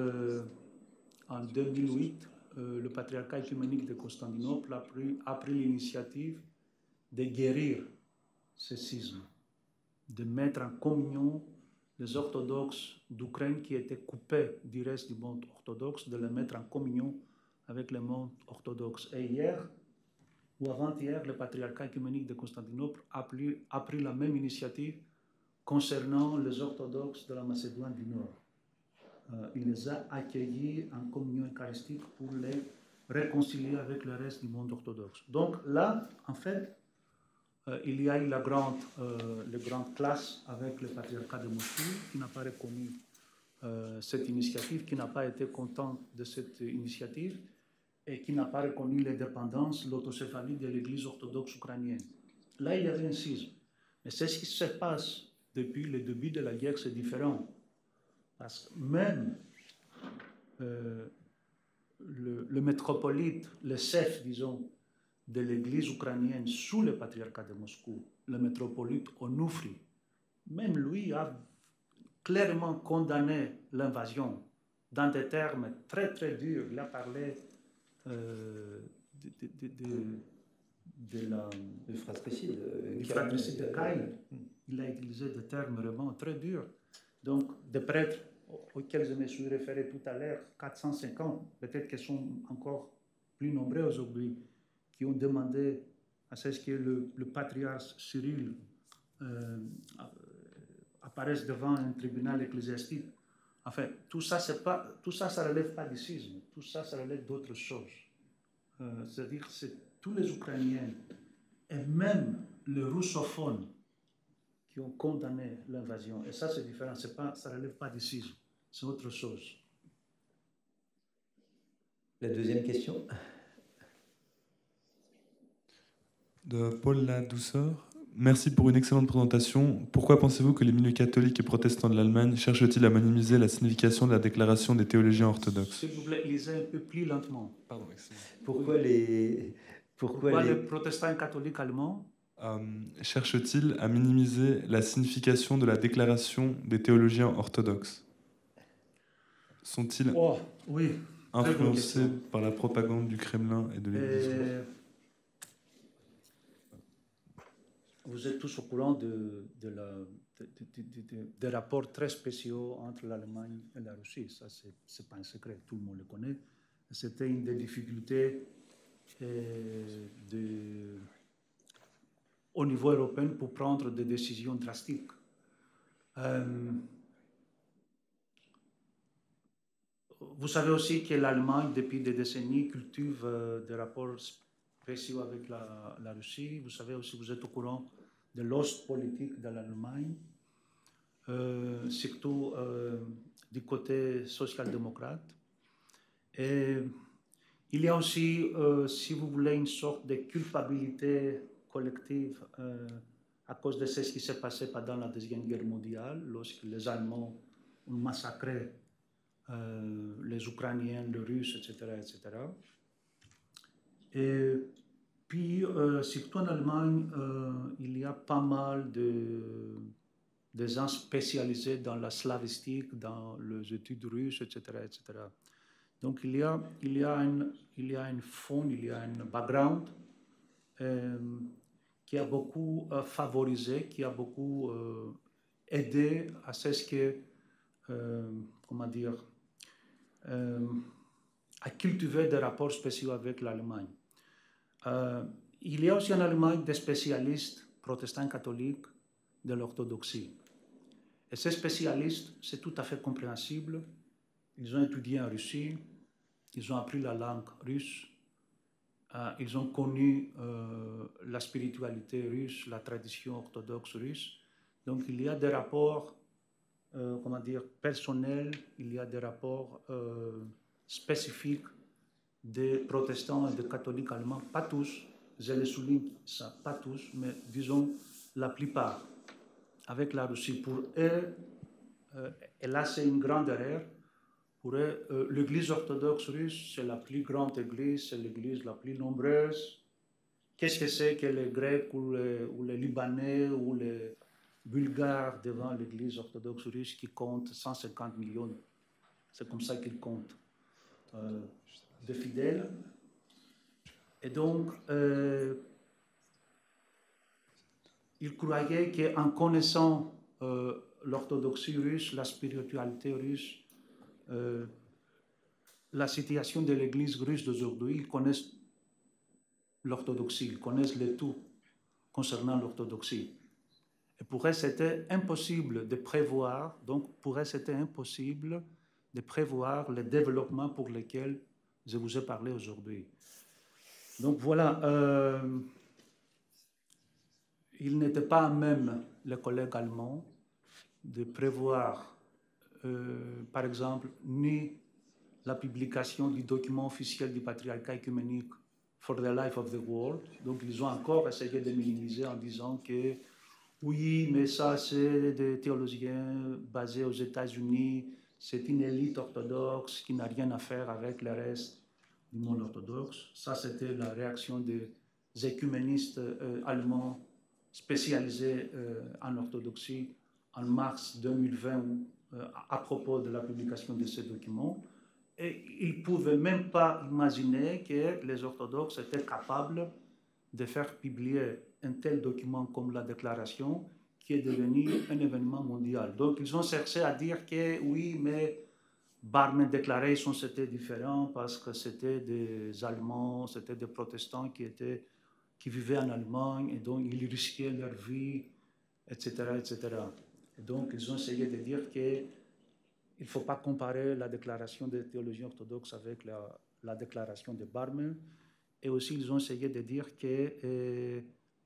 en 2008, le patriarcat œcuménique de Constantinople a pris l'initiative de guérir ce schisme, de mettre en communion les orthodoxes d'Ukraine qui étaient coupés du reste du monde orthodoxe, de les mettre en communion avec le monde orthodoxe. Et hier, ou avant-hier, le patriarcat œcuménique de Constantinople a pris la même initiative concernant les orthodoxes de la Macédoine du Nord. Il les a accueillis en communion eucharistique pour les réconcilier avec le reste du monde orthodoxe. Donc là, en fait, il y a eu la grande classe avec le patriarcat de Moscou qui n'a pas reconnu cette initiative, qui n'a pas été content de cette initiative et qui n'a pas reconnu l'indépendance, l'autocéphalie de l'Église orthodoxe ukrainienne. Là, il y avait un schisme. Mais c'est ce qui se passe depuis le début de la guerre, c'est différent. Parce que même le métropolite, le chef, disons, de l'Église ukrainienne sous le patriarcat de Moscou, le métropolite Onufri, même lui a clairement condamné l'invasion dans des termes très très durs. Il a parlé du fratricide de Kyle. Il a utilisé des termes vraiment très durs. Donc, des prêtres auxquels je me suis référé tout à l'heure, 450, peut-être qu'ils sont encore plus nombreux aujourd'hui, qui ont demandé à ce que le patriarche Cyril apparaisse devant un tribunal ecclésiastique. Enfin, tout ça, ça relève pas du schisme. Tout ça, ça relève d'autres choses. C'est-à-dire que c'est tous les Ukrainiens et même les russophones qui ont condamné l'invasion. Et ça, c'est différent. Ça ne relève pas du schisme. C'est autre chose. La deuxième question. De Paul Ladouceur. Merci pour une excellente présentation. Pourquoi pensez-vous que les milieux catholiques et protestants de l'Allemagne cherchent-ils à minimiser la signification de la déclaration des théologiens orthodoxes? S'il vous plaît, lisez un peu plus lentement. Pardon, excellent. Pourquoi les protestants et catholiques allemands cherchent-ils à minimiser la signification de la déclaration des théologiens orthodoxes? Sont-ils influencés par la propagande du Kremlin et de l'Église? Vous êtes tous au courant des rapports très spéciaux entre l'Allemagne et la Russie. Ça, c'est pas un secret, tout le monde le connaît. C'était une des difficultés au niveau européen pour prendre des décisions drastiques. Vous savez aussi que l'Allemagne, depuis des décennies, cultive des rapports spéciaux avec la Russie. Vous savez aussi, vous êtes au courant de l'Ostpolitik de l'Allemagne. surtout du côté social-démocrate. Et il y a aussi, si vous voulez, une sorte de culpabilité collective à cause de ce qui s'est passé pendant la Deuxième Guerre mondiale, lorsque les Allemands ont massacré les Ukrainiens, les Russes, etc. etc. Et puis, surtout en Allemagne, il y a pas mal de gens spécialisés dans la slavistique, dans les études russes, etc. etc. Donc, il y a un fond, il y a un background qui a beaucoup favorisé, qui a beaucoup aidé à ce que, comment dire, à cultiver des rapports spéciaux avec l'Allemagne. Il y a aussi en Allemagne des spécialistes protestants catholiques de l'orthodoxie. Et ces spécialistes, c'est tout à fait compréhensible. Ils ont étudié en Russie, ils ont appris la langue russe, ils ont connu la spiritualité russe, la tradition orthodoxe russe. Donc il y a des rapports, comment dire, personnels, il y a des rapports spécifiques des protestants et des catholiques allemands, pas tous, je le souligne ça, pas tous, mais disons la plupart, avec la Russie. Pour eux, et là c'est une grande erreur, pour eux, l'église orthodoxe russe, c'est la plus grande église, c'est l'église la plus nombreuse. Qu'est-ce que c'est que les Grecs ou les Libanais ou les Bulgares devant l'église orthodoxe russe qui compte 150 millions? C'est comme ça qu'ils comptent. De fidèles. Et donc, ils croyaient qu'en connaissant l'orthodoxie russe, la spiritualité russe, la situation de l'Église russe d'aujourd'hui, ils connaissent l'orthodoxie, ils connaissent le tout concernant l'orthodoxie. Et pour eux, c'était impossible de prévoir, donc pour eux, c'était impossible de prévoir le développement pour lequel je vous ai parlé aujourd'hui. Donc voilà, il n'était pas même, les collègues allemands, de prévoir, par exemple, ni la publication du document officiel du patriarcat œcuménique For the Life of the World. Donc ils ont encore essayé de minimiser en disant que oui, mais ça c'est des théologiens basés aux États-Unis, c'est une élite orthodoxe qui n'a rien à faire avec le reste du monde orthodoxe. Ça, c'était la réaction des œcuménistes allemands spécialisés en orthodoxie en mars 2020 à propos de la publication de ces documents. Et ils ne pouvaient même pas imaginer que les orthodoxes étaient capables de faire publier un tel document comme la déclaration qui est devenu un événement mondial. Donc, ils ont cherché à dire que oui, mais Barmen Declaration, c'était différent parce que c'était des Allemands, c'était des protestants qui vivaient en Allemagne et donc ils risquaient leur vie, etc., etc. Et donc, ils ont essayé de dire qu'il ne faut pas comparer la déclaration des théologiens orthodoxes avec la déclaration de Barmen. Et aussi, ils ont essayé de dire que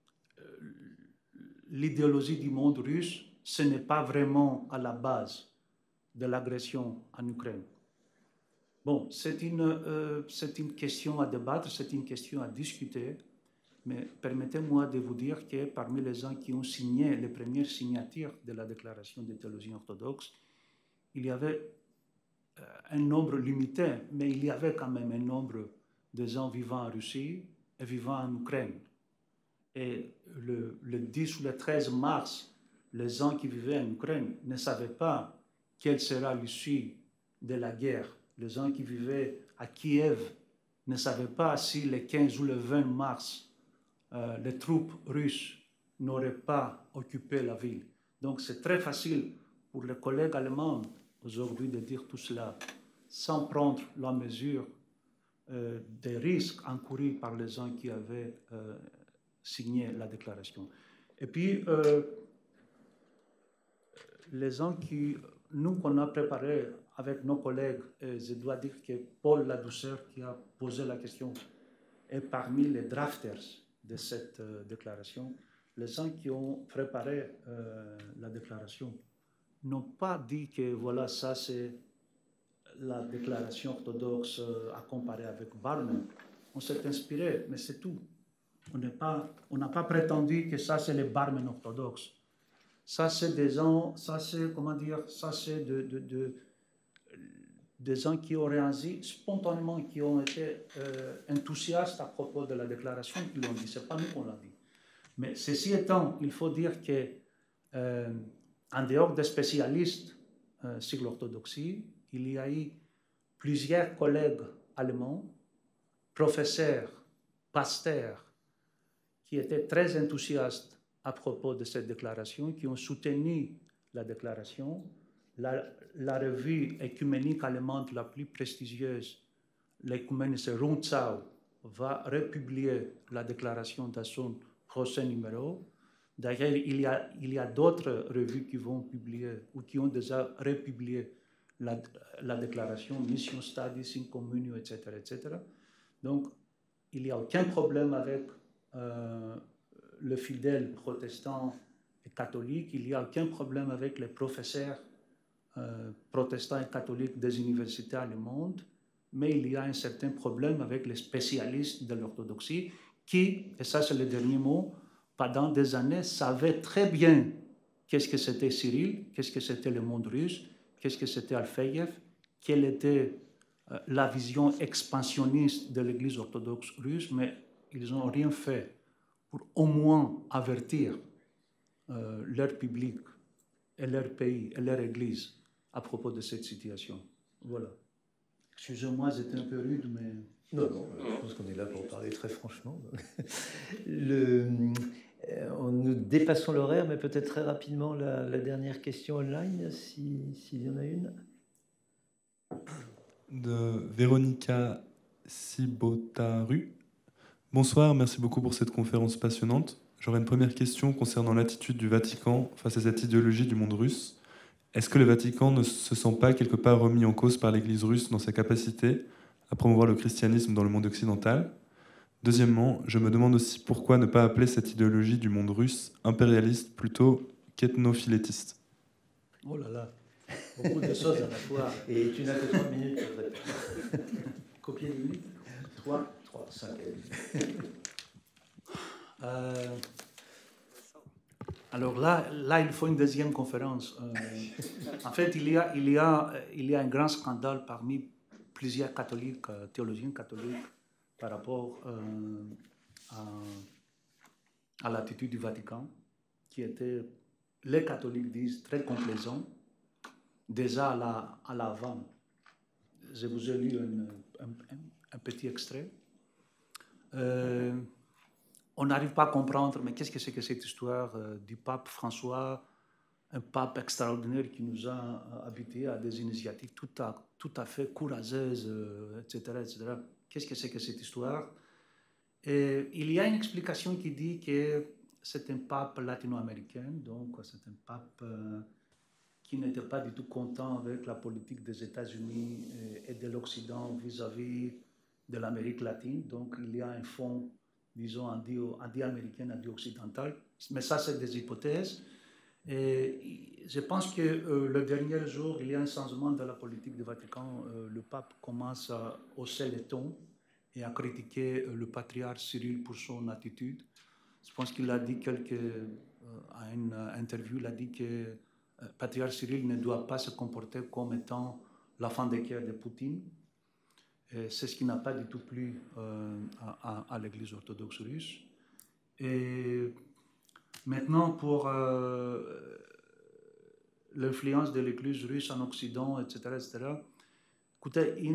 l'idéologie du monde russe, ce n'est pas vraiment à la base de l'agression en Ukraine. Bon, c'est une question à débattre, c'est une question à discuter, mais permettez-moi de vous dire que parmi les gens qui ont signé les premières signatures de la déclaration des théologiens orthodoxes, il y avait un nombre limité, mais il y avait quand même un nombre de gens vivant en Russie et vivant en Ukraine. Et le 10 ou le 13 mars, les gens qui vivaient en Ukraine ne savaient pas quelle sera l'issue de la guerre. Les gens qui vivaient à Kiev ne savaient pas si le 15 ou le 20 mars, les troupes russes n'auraient pas occupé la ville. Donc c'est très facile pour les collègues allemands aujourd'hui de dire tout cela sans prendre la mesure des risques encourus par les gens qui avaient signé la déclaration. Et puis, les gens qui, nous, qu'on a préparé avec nos collègues, je dois dire que Paul Ladouceur, qui a posé la question, est parmi les drafters de cette déclaration. Les gens qui ont préparé la déclaration n'ont pas dit que voilà, ça c'est la déclaration orthodoxe à comparer avec Barmen. On s'est inspiré, mais c'est tout. On n'a pas prétendu que ça c'est les Barmen orthodoxes. Ça c'est des gens, ça c'est, comment dire, ça c'est des gens qui ont réagi spontanément, qui ont été enthousiastes à propos de la déclaration, qui l'ont dit. C'est pas nous qu'on l'a dit. Mais ceci étant, il faut dire que en dehors des spécialistes sur l'orthodoxie, il y a eu plusieurs collègues allemands, professeurs, pasteurs, qui étaient très enthousiastes à propos de cette déclaration, qui ont soutenu la déclaration. La revue écuménique allemande la plus prestigieuse, l'Ecumenische Rundschau, va republier la déclaration dans son prochain numéro. D'ailleurs, il y a d'autres revues qui vont publier ou qui ont déjà republié la déclaration, Mission Studies in Communio, etc., etc. Donc, il n'y a aucun problème avec le fidèle protestant et catholique, il n'y a aucun problème avec les professeurs protestants et catholiques des universités allemandes, mais il y a un certain problème avec les spécialistes de l'orthodoxie qui, et ça c'est le dernier mot, pendant des années savaient très bien qu'est-ce que c'était Cyril, qu'est-ce que c'était le monde russe, qu'est-ce que c'était Alfeïev, quelle était la vision expansionniste de l'Église orthodoxe russe, mais ils n'ont rien fait pour au moins avertir leur public et leur pays et leur Église à propos de cette situation. Voilà. Excusez-moi, j'étais un peu rude, mais... Non, non, je pense qu'on est là pour parler très franchement. Nous dépassons l'horaire, mais peut-être très rapidement la dernière question online, s'il y en a une. De Véronica Sibotaru. Bonsoir, merci beaucoup pour cette conférence passionnante. J'aurais une première question concernant l'attitude du Vatican face à cette idéologie du monde russe. Est-ce que le Vatican ne se sent pas quelque part remis en cause par l'Église russe dans sa capacité à promouvoir le christianisme dans le monde occidental? Deuxièmement, je me demande aussi pourquoi ne pas appeler cette idéologie du monde russe impérialiste plutôt qu'ethnophilétiste. Oh là là, beaucoup de choses à la fois. Et tu n'as que 3 minutes pour répondre. Combien de minutes? 3, 5. Alors là, il faut une deuxième conférence. En fait, il y a un grand scandale parmi plusieurs catholiques, théologiens catholiques, par rapport à l'attitude du Vatican, qui était, les catholiques disent, très complaisant. Déjà à l'avant, je vous ai lu un petit extrait. On n'arrive pas à comprendre, mais qu'est-ce que c'est que cette histoire du pape François, un pape extraordinaire qui nous a habitués à des initiatives tout à fait courageuses, etc., etc. Qu'est-ce que c'est que cette histoire? Et il y a une explication qui dit que c'est un pape latino-américain, donc c'est un pape qui n'était pas du tout content avec la politique des États-Unis et de l'Occident vis-à-vis de l'Amérique latine. Donc il y a un fond, disons, anti-américain, anti-occidental. Mais ça, c'est des hypothèses. Et je pense que le dernier jour, il y a un changement de la politique du Vatican. Le pape commence à hausser les tons et à critiquer le patriarche Cyril pour son attitude. Je pense qu'il a dit à une interview, il a dit que le patriarche Cyril ne doit pas se comporter comme étant l'enfant de cœur de Poutine. C'est ce qui n'a pas du tout plu à l'Église orthodoxe russe. Et maintenant, pour l'influence de l'Église russe en Occident, etc., etc., écoutez,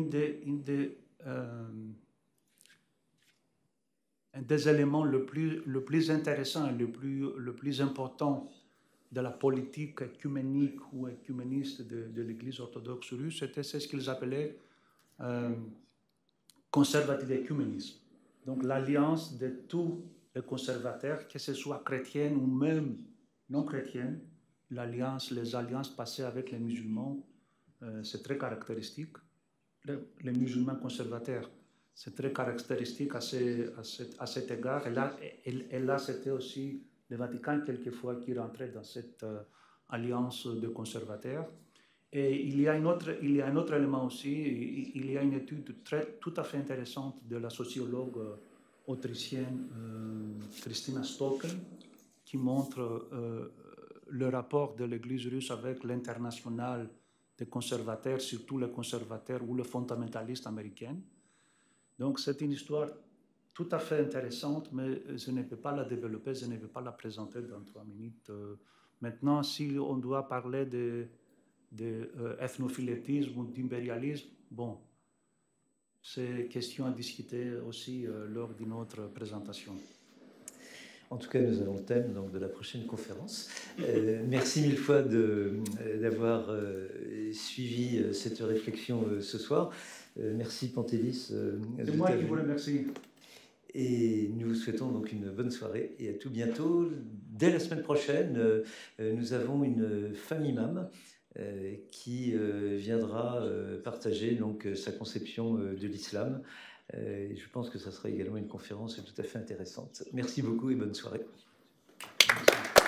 un des éléments le plus intéressant et le plus important de la politique œcuménique ou œcuméniste de l'Église orthodoxe russe, c'était ce qu'ils appelaient conservative œcuménisme. Donc l'alliance de tous les conservateurs, que ce soit chrétiennes ou même non chrétiennes, les alliances passées avec les musulmans, c'est très caractéristique. Les musulmans conservateurs, c'est très caractéristique à cet égard. Et là c'était aussi le Vatican, quelquefois, qui rentrait dans cette alliance de conservateurs. Et il y a un autre élément aussi, il y a une étude tout à fait intéressante de la sociologue autrichienne Christina Stockel qui montre le rapport de l'Église russe avec l'international des conservateurs, surtout les conservateurs ou les fondamentalistes américains. Donc c'est une histoire tout à fait intéressante, mais je ne peux pas la développer, je ne peux pas la présenter dans 3 minutes. Maintenant, si on doit parler d'ethnophilétisme ou d'impérialisme, bon, c'est question à discuter aussi lors d'une autre présentation. En tout cas, nous avons le thème donc, de la prochaine conférence. Merci mille fois d'avoir suivi cette réflexion ce soir. Merci Pantélis. C'est moi qui vous remercie. Et nous vous souhaitons donc une bonne soirée et à tout bientôt. Dès la semaine prochaine, nous avons une femme imam qui viendra partager donc, sa conception de l'islam. Je pense que ça sera également une conférence tout à fait intéressante. Merci beaucoup et bonne soirée. Merci.